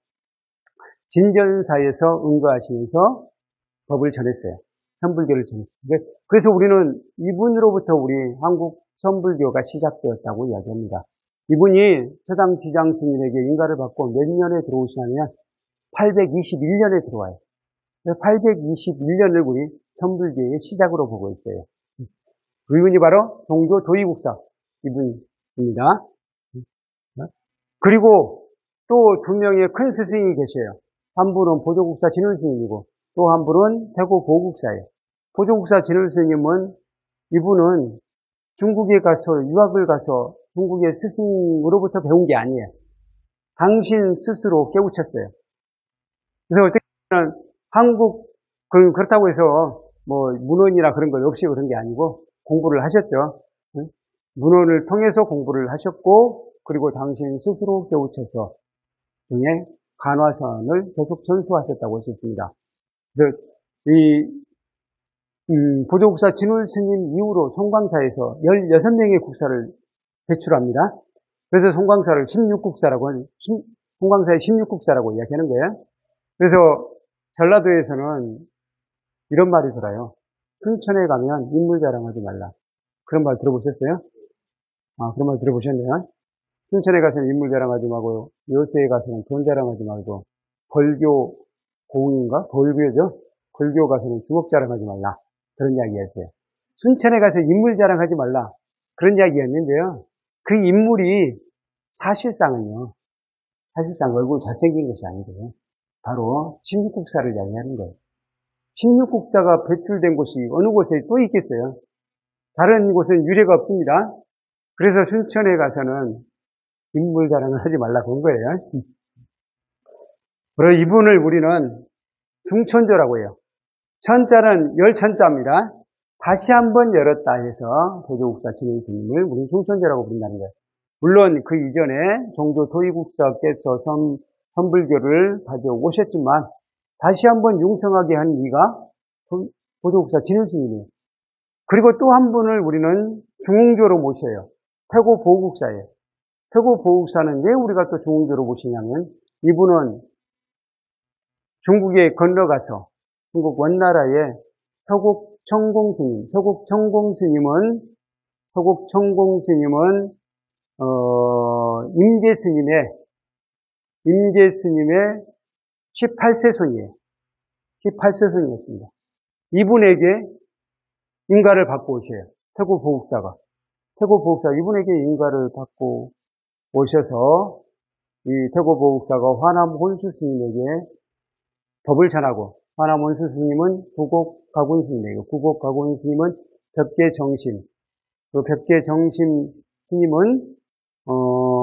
진전사에서 응거하시면서 법을 전했어요. 선불교를 전했어요. 그래서 우리는 이분으로부터 우리 한국 선불교가 시작되었다고 이야기합니다. 이분이 처당 지장 스님에게 인가를 받고 몇 년에 들어오시냐면 팔백이십일 년에 들어와요. 팔백이십일 년을 우리 선불교의 시작으로 보고 있어요. 그 이분이 바로 종교 도의국사 이분입니다. 그리고 또 두 명의 큰 스승이 계셔요. 한 분은 보조국사 진울 스님이고 또 한 분은 태고 보국사예요. 보조국사 진울 스님은 이분은 중국에 가서 유학을 가서 중국의 스승으로부터 배운 게 아니에요. 당신 스스로 깨우쳤어요. 그래서 어떻게 보면 한국 그 그렇다고 해서 뭐 문헌이나 그런 거 없이 그런 게 아니고 공부를 하셨죠. 문헌을 통해서 공부를 하셨고 그리고 당신 스스로 깨우쳐서 중에 간화선을 계속 전수하셨다고 할 수 있습니다. 그래서 이 음, 보조국사 진울 스님 이후로 송광사에서 열여섯 명의 국사를 배출합니다. 그래서 송광사를 십육 국사라고 하는, 송광사의 십육 국사라고 이야기하는 거예요. 그래서 전라도에서는 이런 말이 돌아요. 춘천에 가면 인물 자랑하지 말라. 그런 말 들어보셨어요? 아, 그런 말 들어보셨네요. 춘천에 가서는 인물 자랑하지 말고, 여수에 가서는 돈 자랑하지 말고, 벌교 공인가? 벌교죠? 벌교 가서는 주먹 자랑하지 말라. 그런 이야기였어요. 춘천에 가서 인물 자랑하지 말라. 그런 이야기였는데요. 그 인물이 사실상은요. 사실상 얼굴 잘생긴 것이 아니고요. 바로 십육 국사를 이야기하는 거예요. 십육 국사가 배출된 곳이 어느 곳에 또 있겠어요. 다른 곳은 유례가 없습니다. 그래서 춘천에 가서는 인물 자랑을 하지 말라고 한 거예요. 그리고 이분을 우리는 중천조라고 해요. 천자는 열천자입니다. 다시 한번 열었다 해서 보조국사 진울 스님을 우리는 중천조라고 부른다는 거예요. 물론 그 이전에 종교 도의국사께서 선, 선불교를 가져오셨지만 다시 한번 융성하게 한 이가 보조국사 진울 스님이에요. 그리고 또 한 분을 우리는 중흥조로 모셔요. 태고 보국사예요. 태고 보국사는 왜 우리가 또 중흥조로 모시냐면 이분은 중국에 건너가서 중국 원나라의 서국 청공 스님, 서국 청공 스님은 서국 청공 스님은 어, 임재 스님의 임재 스님의 십팔 세 손이에요. 십팔 세 손이었습니다. 이분에게 인가를 받고 오셔요. 태고 보국사가. 태고 보국사 이분에게 인가를 받고 오셔서 이 태고 보국사가 화남 혼수 스님에게 법을 전하고 화남 혼수 스님은 구곡 가군 스님이에요. 구곡 가군 스님은 벽계 정심. 그 벽계 정심 스님은 어,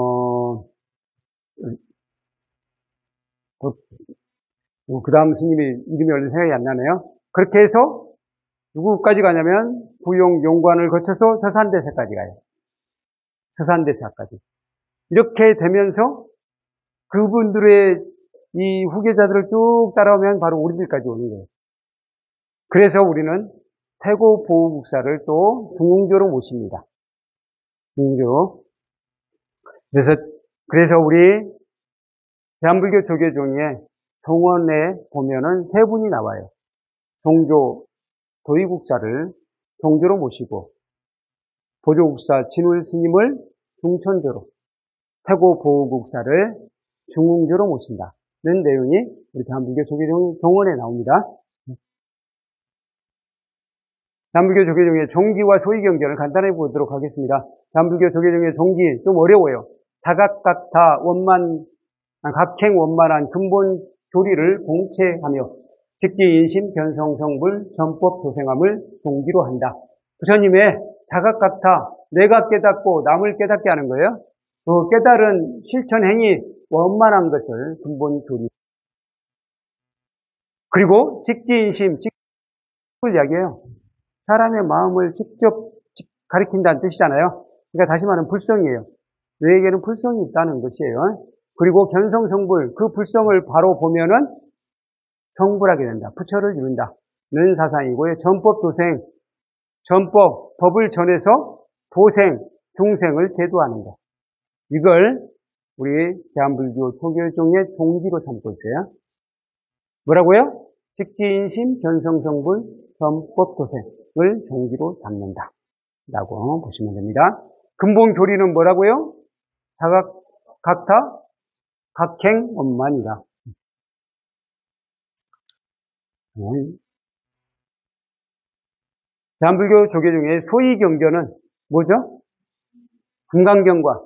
어, 그 다음 스님이 이름이 얼른 생각이 안 나네요. 그렇게 해서 누구까지 가냐면 부용 용관을 거쳐서 서산대사까지 가요. 서산대사까지. 이렇게 되면서 그분들의 이 후계자들을 쭉 따라오면 바로 우리들까지 오는 거예요. 그래서 우리는 태고 보국사를 또 중흥조로 모십니다. 중흥조. 그래서, 그래서 우리 대한불교 조계 중에 종원에 보면은 세 분이 나와요. 종조 도의국사를 종조로 모시고, 보조국사 진울 스님을 중천조로, 태고 보국사를 중흥조로 모신다는 내용이 우리 대한불교 조계종 종언에 나옵니다. 대한불교 조계종의 종기와 소위경전을 간단히 보도록 하겠습니다. 대한불교 조계종의 종기 좀 어려워요. 자각각타 원만 각행 원만한 근본 교리를 공채하며 직지인심 견성성불 전법 도생함을 종기로 한다. 부처님의 자각각타 내가 깨닫고 남을 깨닫게 하는 거예요. 그 깨달은 실천 행위 원만한 것을 근본 교리. 그리고 직지인심 직을 이야기해요. 사람의 마음을 직접 가리킨다는 뜻이잖아요. 그러니까 다시 말하면 불성이에요. 뇌에게는 불성이 있다는 것이에요. 그리고 견성성불, 그 불성을 바로 보면은 성불하게 된다. 부처를 이룬다. 는 사상이고요. 전법 도생, 전법, 법을 전해서 도생, 중생을 제도하는 것. 이걸 우리 대한불교 초계종의 종기로 삼고 있어요. 뭐라고요? 직지인심, 견성성불, 전법 도생을 종기로 삼는다. 라고 보시면 됩니다. 근본 교리는 뭐라고요? 자각, 각타, 각행, 원만이다. 대한불교 조계종의 소위경전은 뭐죠? 금강경과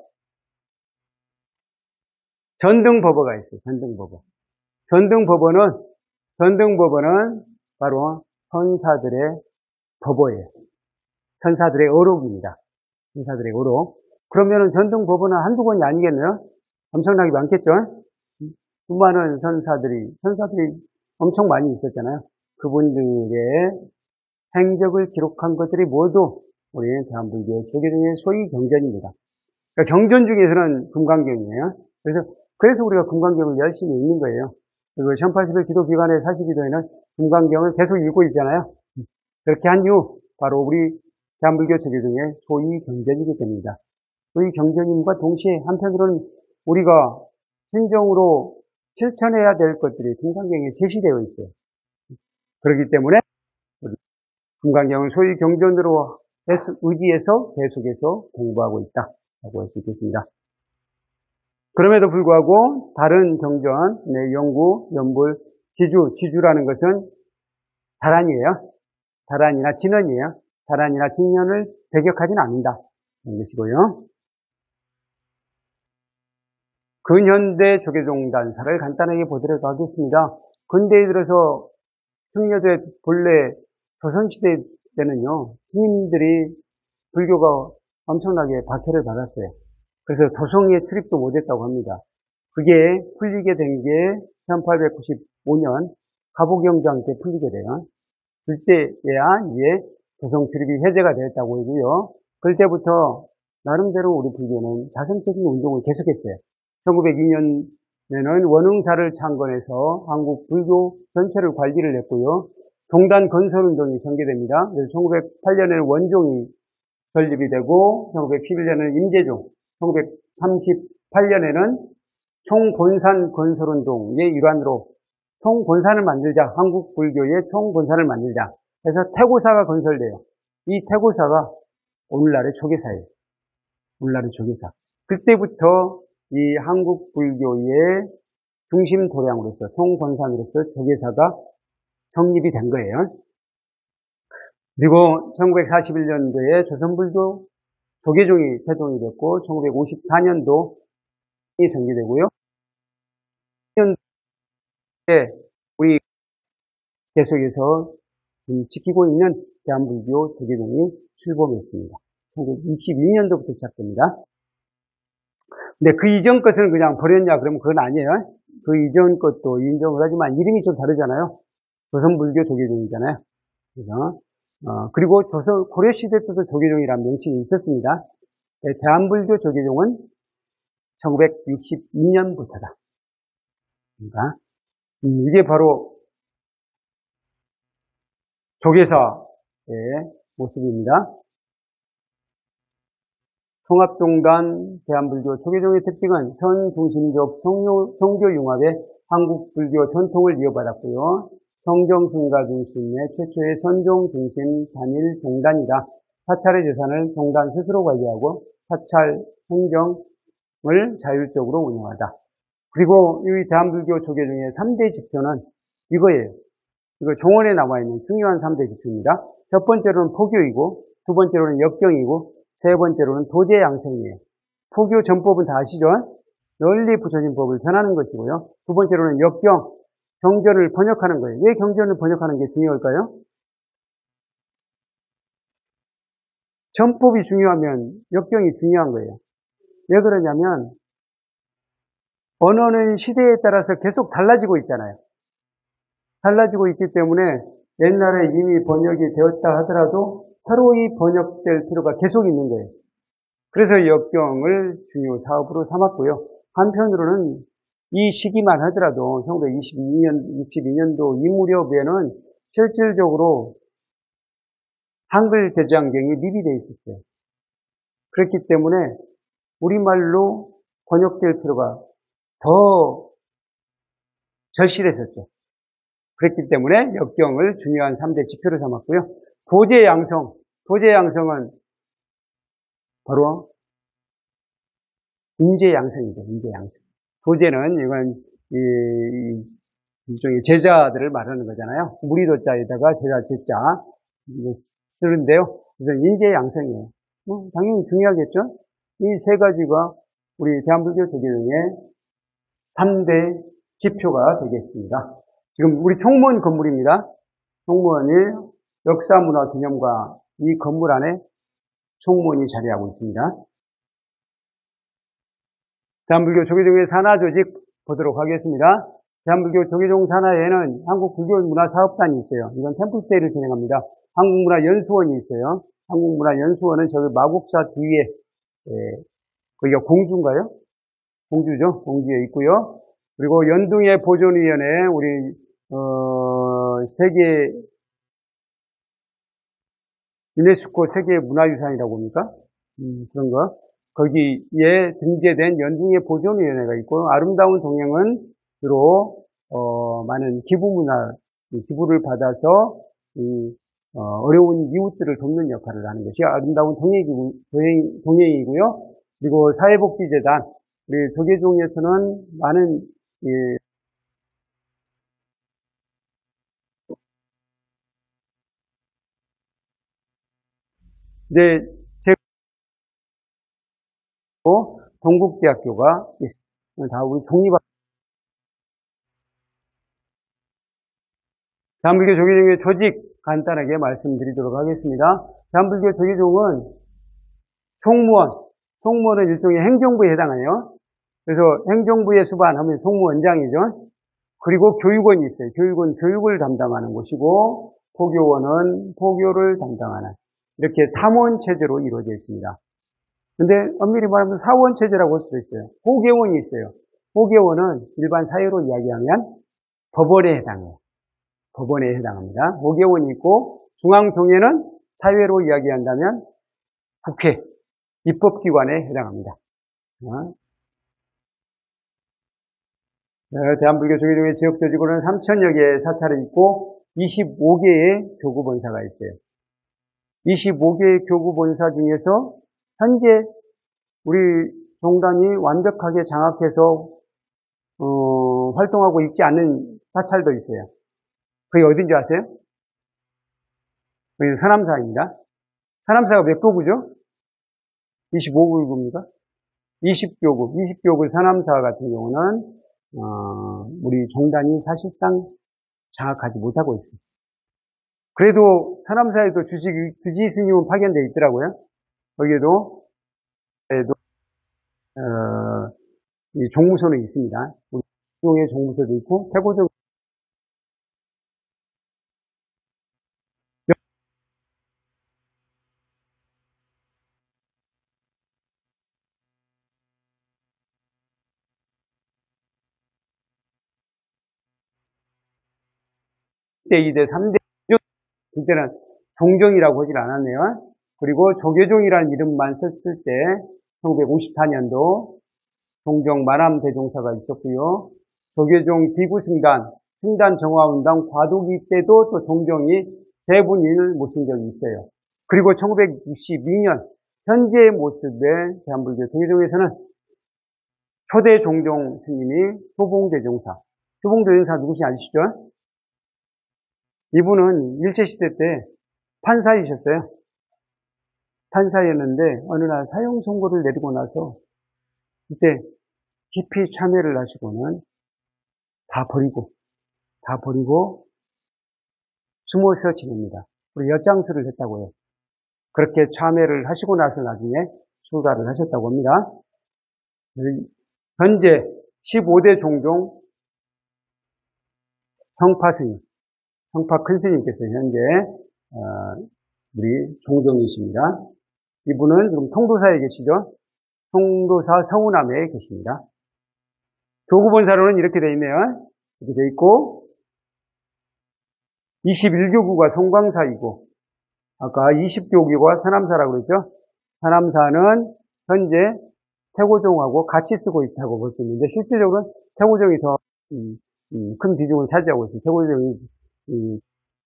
전등법어가 있어요. 전등법어. 전등법어는 전등법어는 바로 선사들의 법어예요. 선사들의 어록입니다. 선사들의 어록. 그러면은 전등법어는 한두 권이 아니겠네요? 엄청나게 많겠죠? 수많은 선사들이, 선사들이 엄청 많이 있었잖아요. 그분들의 행적을 기록한 것들이 모두 우리 대한불교 조계종의 소위 경전입니다. 그러니까 경전 중에서는 금강경이에요. 그래서, 그래서 우리가 금강경을 열심히 읽는 거예요. 그리고 천팔십 일 기도기간의 사십이도에는 금강경을 계속 읽고 있잖아요. 그렇게 한 이유, 바로 우리 대한불교 조계종의 소위 경전이기 때문이다. 소위 경전임과 동시에 한편으로는 우리가 진정으로 실천해야 될 것들이 금강경에 제시되어 있어요. 그렇기 때문에 금강경을 소위 경전으로 의지해서 계속해서 공부하고 있다라고 할 수 있겠습니다. 그럼에도 불구하고 다른 경전, 네, 연구, 연불, 지주, 지주라는 것은 다란이에요. 다란이나 진언이에요. 다란이나 진언을 배격하지는 않는다. 이런 것이고요. 근현대 조계종 단사를 간단하게 보도록 하겠습니다. 근대에 들어서 승려대 본래 조선시대 때는요, 스님들이 불교가 엄청나게 박해를 받았어요. 그래서 도성에 출입도 못했다고 합니다. 그게 풀리게 된 게 천팔백구십오 년 가보경장 때 풀리게 돼요. 그때야 이제 도성 출입이 해제가 됐다고 하고요. 그때부터 나름대로 우리 불교는 자성적인 운동을 계속했어요. 천구백이 년에는 원흥사를 창건해서 한국 불교 전체를 관리를 했고요. 종단 건설운동이 전개됩니다. 천구백팔 년에는 원종이 설립이 되고 천구백십일 년에는 임재종, 천구백삼십팔 년에는 총본산 건설운동의 일환으로 총본산을 만들자, 한국 불교의 총본산을 만들자 해서 태고사가 건설돼요. 이 태고사가 오늘날의 조계사예요. 오늘날의 조계사. 그때부터 이 한국 불교의 중심 도량으로서 총본산으로서 조계사가 성립이 된 거예요. 그리고 천구백사십일 년도에 조선불교 조계종이 태동이 됐고 천구백오십사 년도에 성립되고요. 우리 계속해서 지키고 있는 대한불교 조계종이 출범했습니다. 천구백육십이 년도부터 시작됩니다. 근데 그 이전 것은 그냥 버렸냐 그러면 그건 아니에요. 그 이전 것도 인정을 하지만 이름이 좀 다르잖아요. 조선불교 조계종이잖아요. 그래서 어, 그리고 조선 고려시대 때도 조계종이라는 명칭이 있었습니다. 네, 대한불교 조계종은 천구백육십이 년부터다. 그러니까 음, 이게 바로 조계사의 모습입니다. 통합종단 대한불교 조계종의 특징은 선중심적 성교, 성교융합의 한국불교 전통을 이어받았고요. 성정승가 중심의 최초의 선종 중심 단일 종단이다. 사찰의 재산을 종단 스스로 관리하고 사찰 행정을 자율적으로 운영하다. 그리고 이 대한불교 조계 중에 삼 대 지표는 이거예요. 이거 종원에 나와 있는 중요한 삼 대 지표입니다. 첫 번째로는 포교이고, 두 번째로는 역경이고, 세 번째로는 도제양성이에요. 포교 전법은 다 아시죠? 널리 부처진 법을 전하는 것이고요. 두 번째로는 역경, 경전을 번역하는 거예요. 왜 경전을 번역하는 게 중요할까요? 전법이 중요하면 역경이 중요한 거예요. 왜 그러냐면 언어는 시대에 따라서 계속 달라지고 있잖아요. 달라지고 있기 때문에 옛날에 이미 번역이 되었다 하더라도 새로이 번역될 필요가 계속 있는 거예요. 그래서 역경을 중요 사업으로 삼았고요. 한편으로는 이 시기만 하더라도 천구백이십이 년, 육십이 년도 이 무렵에는 실질적으로 한글 대장경이 미비되어 있었어요. 그렇기 때문에 우리말로 번역될 필요가 더 절실했었죠. 그렇기 때문에 역경을 중요한 삼 대 지표로 삼았고요. 도제양성, 도제양성은 바로 인재양성이죠. 인재양성. 도제는 이건 이, 이 일종의 제자들을 말하는 거잖아요. 무리도자에다가 제자 제자 쓰는데요. 그래서 인재양성이에요. 뭐 당연히 중요하겠죠. 이 세 가지가 우리 대한불교 조계 중에 삼 대 지표가 되겠습니다. 지금 우리 총무원 건물입니다. 총무원이 역사문화기념과 이 건물 안에 총무원이 자리하고 있습니다. 대한불교 조계종의 산하조직 보도록 하겠습니다. 대한불교 조계종 산하에는 한국불교문화사업단이 있어요. 이건 템플스테이를 진행합니다. 한국문화연수원이 있어요. 한국문화연수원은 저기 마곡사 뒤에, 예, 거기가 공주인가요? 공주죠. 공주에 있고요. 그리고 연둥의 보존위원회, 우리, 어, 세계, 유네스코 세계문화유산이라고 합니까? 음, 그런 거. 거기에 등재된 연둥의 보존위원회가 있고, 아름다운 동행은 주로, 어, 많은 기부문화, 기부를 받아서, 이, 어, 어려운 이웃들을 돕는 역할을 하는 것이 아름다운 동행이고, 동행, 동행이고요. 그리고 사회복지재단, 우리 조계종에서는 많은, 예, 이제, 제, 동국대학교가 있습니다. 다 우리 종립, 대한불교 조계종의 조직 간단하게 말씀드리도록 하겠습니다. 대한불교 조계종은 총무원, 총무원은 일종의 행정부에 해당해요. 그래서 행정부의 수반하면 총무원장이죠. 그리고 교육원이 있어요. 교육원 교육을 담당하는 곳이고, 포교원은 포교를 담당하는, 이렇게 삼원 체제로 이루어져 있습니다. 근데 엄밀히 말하면 사원 체제라고 할 수도 있어요. 포계원이 있어요. 포계원은 일반 사회로 이야기하면 법원에 해당해요. 법원에 해당합니다. 포계원이 있고, 중앙종회는 사회로 이야기한다면 국회, 입법기관에 해당합니다. 대한불교 조계종의 지역조직으로는 삼천여 개의 사찰이 있고 이십오 개의 교구본사가 있어요. 이십오 개의 교구본사 중에서 현재 우리 종단이 완벽하게 장악해서 어, 활동하고 있지 않은 사찰도 있어요. 그게 어딘지 아세요? 그게 서남사입니다. 서남사가 몇 교구죠? 이십오 교구입니까? 이십 교구, 이십 교구 서남사 같은 경우는 어, 우리 종단이 사실상 장악하지 못하고 있습니다. 그래도 서남사에도 주지, 주지 스님은 파견되어 있더라고요. 거기에도, 에도, 어, 이 종무소는 있습니다. 우리 종의 종무소도 있고, 태고종 일 대, 이 대, 삼 대, 그때는 종종이라고 하질 않았네요. 그리고 조계종이라는 이름만 썼을 때 천구백오십사 년도 종종 만암 대종사가 있었고요. 조계종 비구승단, 승단 정화운동 과도기 때도 또 종종이 세 분을 모신 적이 있어요. 그리고 천구백육십이 년 현재의 모습의 대한불교 조계종에서는 초대 종종 스님이 효봉대종사. 효봉대종사 누구시 아시죠? 이분은 일제시대 때 판사이셨어요. 판사였는데 어느 날 사형 선고를 내리고 나서 이때 깊이 참회를 하시고는 다 버리고 다 버리고 숨어서 지냅니다. 우리 엿장수를 했다고요. 그렇게 참회를 하시고 나서 나중에 출가를 하셨다고 합니다. 현재 십오 대 종종 성파 스님, 성파 큰 스님께서 현재 어, 우리 종종이십니다. 이분은 지금 통도사에 계시죠? 통도사 서운함에 계십니다. 교구본사로는 이렇게 되어 있네요. 이렇게 되어 있고 이십일 교구가 송광사이고 아까 이십 교구가 서남사라고 그랬죠? 서남사는 현재 태고종하고 같이 쓰고 있다고 볼 수 있는데 실질적으로는 태고종이 더 음, 음, 큰 비중을 차지하고 있습니다. 태고종이 음,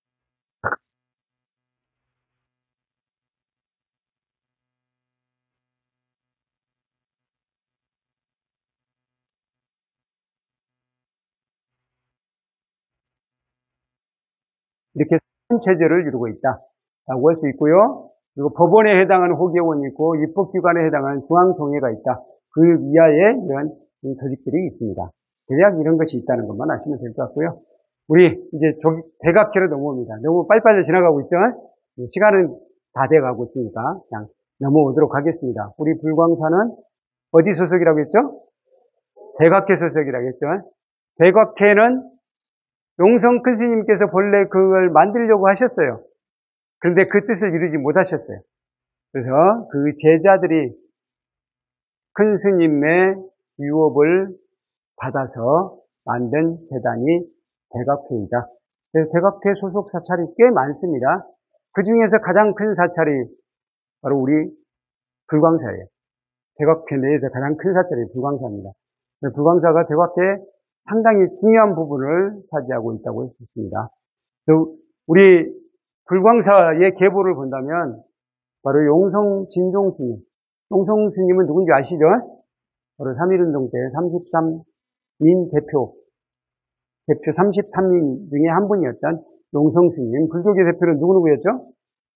이렇게 체제를 이루고 있다라고 할 수 있고요. 그리고 법원에 해당하는 호계원이 있고 입법기관에 해당하는 중앙총회가 있다. 그 이하에 이런 조직들이 있습니다. 대략 이런 것이 있다는 것만 아시면 될 것 같고요. 우리 이제 대각회로 넘어옵니다. 너무 빨리빨리 지나가고 있죠? 시간은 다 돼가고 있으니까 그냥 넘어오도록 하겠습니다. 우리 불광사는 어디 소속이라고 했죠? 대각회 소속이라고 했죠? 대각회는 용성 큰 스님께서 본래 그걸 만들려고 하셨어요. 그런데 그 뜻을 이루지 못하셨어요. 그래서 그 제자들이 큰 스님의 유업을 받아서 만든 재단이 대각회이다. 그래서 대각회 소속 사찰이 꽤 많습니다. 그 중에서 가장 큰 사찰이 바로 우리 불광사예요. 대각회 내에서 가장 큰 사찰이 불광사입니다. 불광사가 대각회의 상당히 중요한 부분을 차지하고 있다고 할 수 있습니다. 우리 불광사의 계보를 본다면 바로 용성 진종 스님, 용성 스님은 누군지 아시죠? 바로 삼일운동 때 삼십삼 인 대표, 대표 삼십삼 인 중에 한 분이었던 용성 스님, 불교계 대표는 누구누구였죠?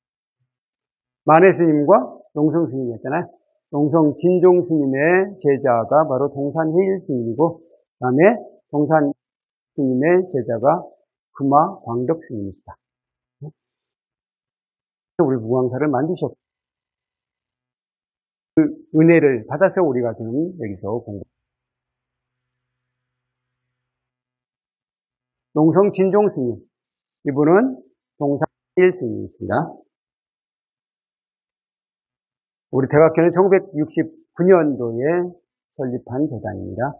만해 스님과 용성 스님이었잖아요. 용성 진종 스님의 제자가 바로 동산해일 스님이고, 그 다음에 동산 스님의 제자가 금화 광덕 스님이시다. 우리 무광사를 만드셨고, 그 은혜를 받아서 우리가 지금 여기서 공부. 용성 진종 스님, 이분은 동산해일 스님이십니다. 우리 대각회는 천구백육십구 년도에 설립한 재단입니다.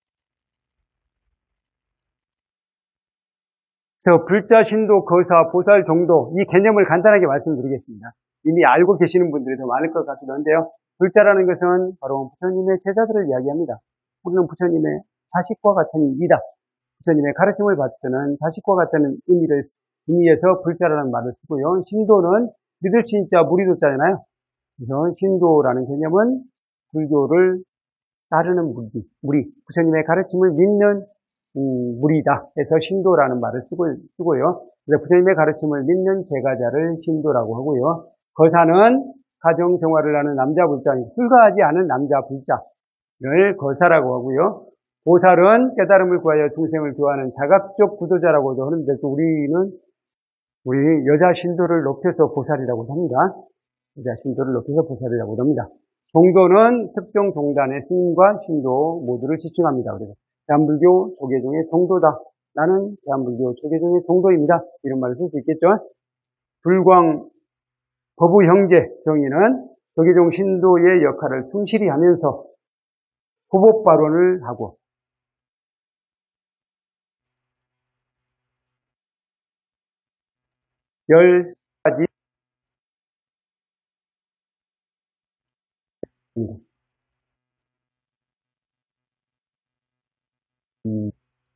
그래서 불자, 신도, 거사, 보살, 종도 이 개념을 간단하게 말씀드리겠습니다. 이미 알고 계시는 분들이 더 많을 것 같기도 한데요. 불자라는 것은 바로 부처님의 제자들을 이야기합니다. 우리는 부처님의 자식과 같은 이다. 부처님의 가르침을 받드는 자식과 같은 의미를, 의미에서 불자라는 말을 쓰고요. 신도는 믿을 신자, 무리도자잖아요. 그래서 신도라는 개념은 불교를 따르는 무리, 무리, 부처님의 가르침을 믿는 음, 무리다 해서 신도라는 말을 쓰고, 쓰고요. 그래서 부처님의 가르침을 믿는 제가자를 신도라고 하고요. 거사는 가정생활을 하는 남자 불자, 출가하지 않은 남자 불자를 거사라고 하고요. 보살은 깨달음을 구하여 중생을 교화하는 자각적 구도자라고도 하는데 또 우리는 우리 여자 신도를 높여서 보살이라고 합니다. 여자 신도를 높여서 보살이라고 합니다. 종도는 특정 종단의 스님과 신도 모두를 지칭합니다. 그래서 대한불교 조계종의 종도다. 나는 대한불교 조계종의 종도입니다. 이런 말을 쓸 수 있겠죠. 불광 법우 형제 정의는 조계종 신도의 역할을 충실히 하면서 후보 발언을 하고 열 가지 음,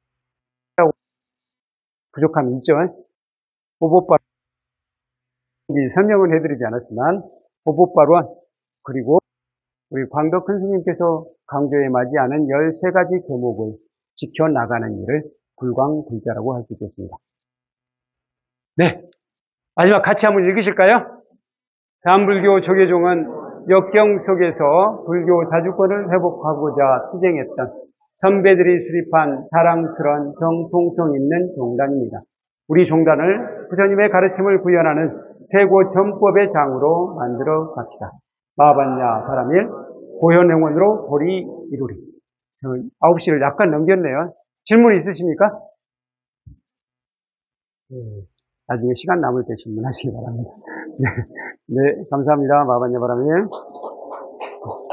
부족함이 있죠. 후보 발언 설명은 해드리지 않았지만 후보 발언 그리고 우리 광덕 큰 스님께서 강조에 맞이하는 열세 가지 계목을 지켜나가는 일을 불광불자라고 할 수 있겠습니다. 네. 마지막 같이 한번 읽으실까요? 대한불교 조계종은 역경 속에서 불교 자주권을 회복하고자 투쟁했던 선배들이 수립한 자랑스러운 정통성 있는 종단입니다. 우리 종단을 부처님의 가르침을 구현하는 최고 전법의 장으로 만들어 갑시다. 마반야 사람일 고현행원으로 보리 이루리. 아홉 시를 약간 넘겼네요. 질문 있으십니까? 네. 나중에 시간 남을 때 질문하시기 바랍니다. 네, 네 감사합니다. 마반야 바람일.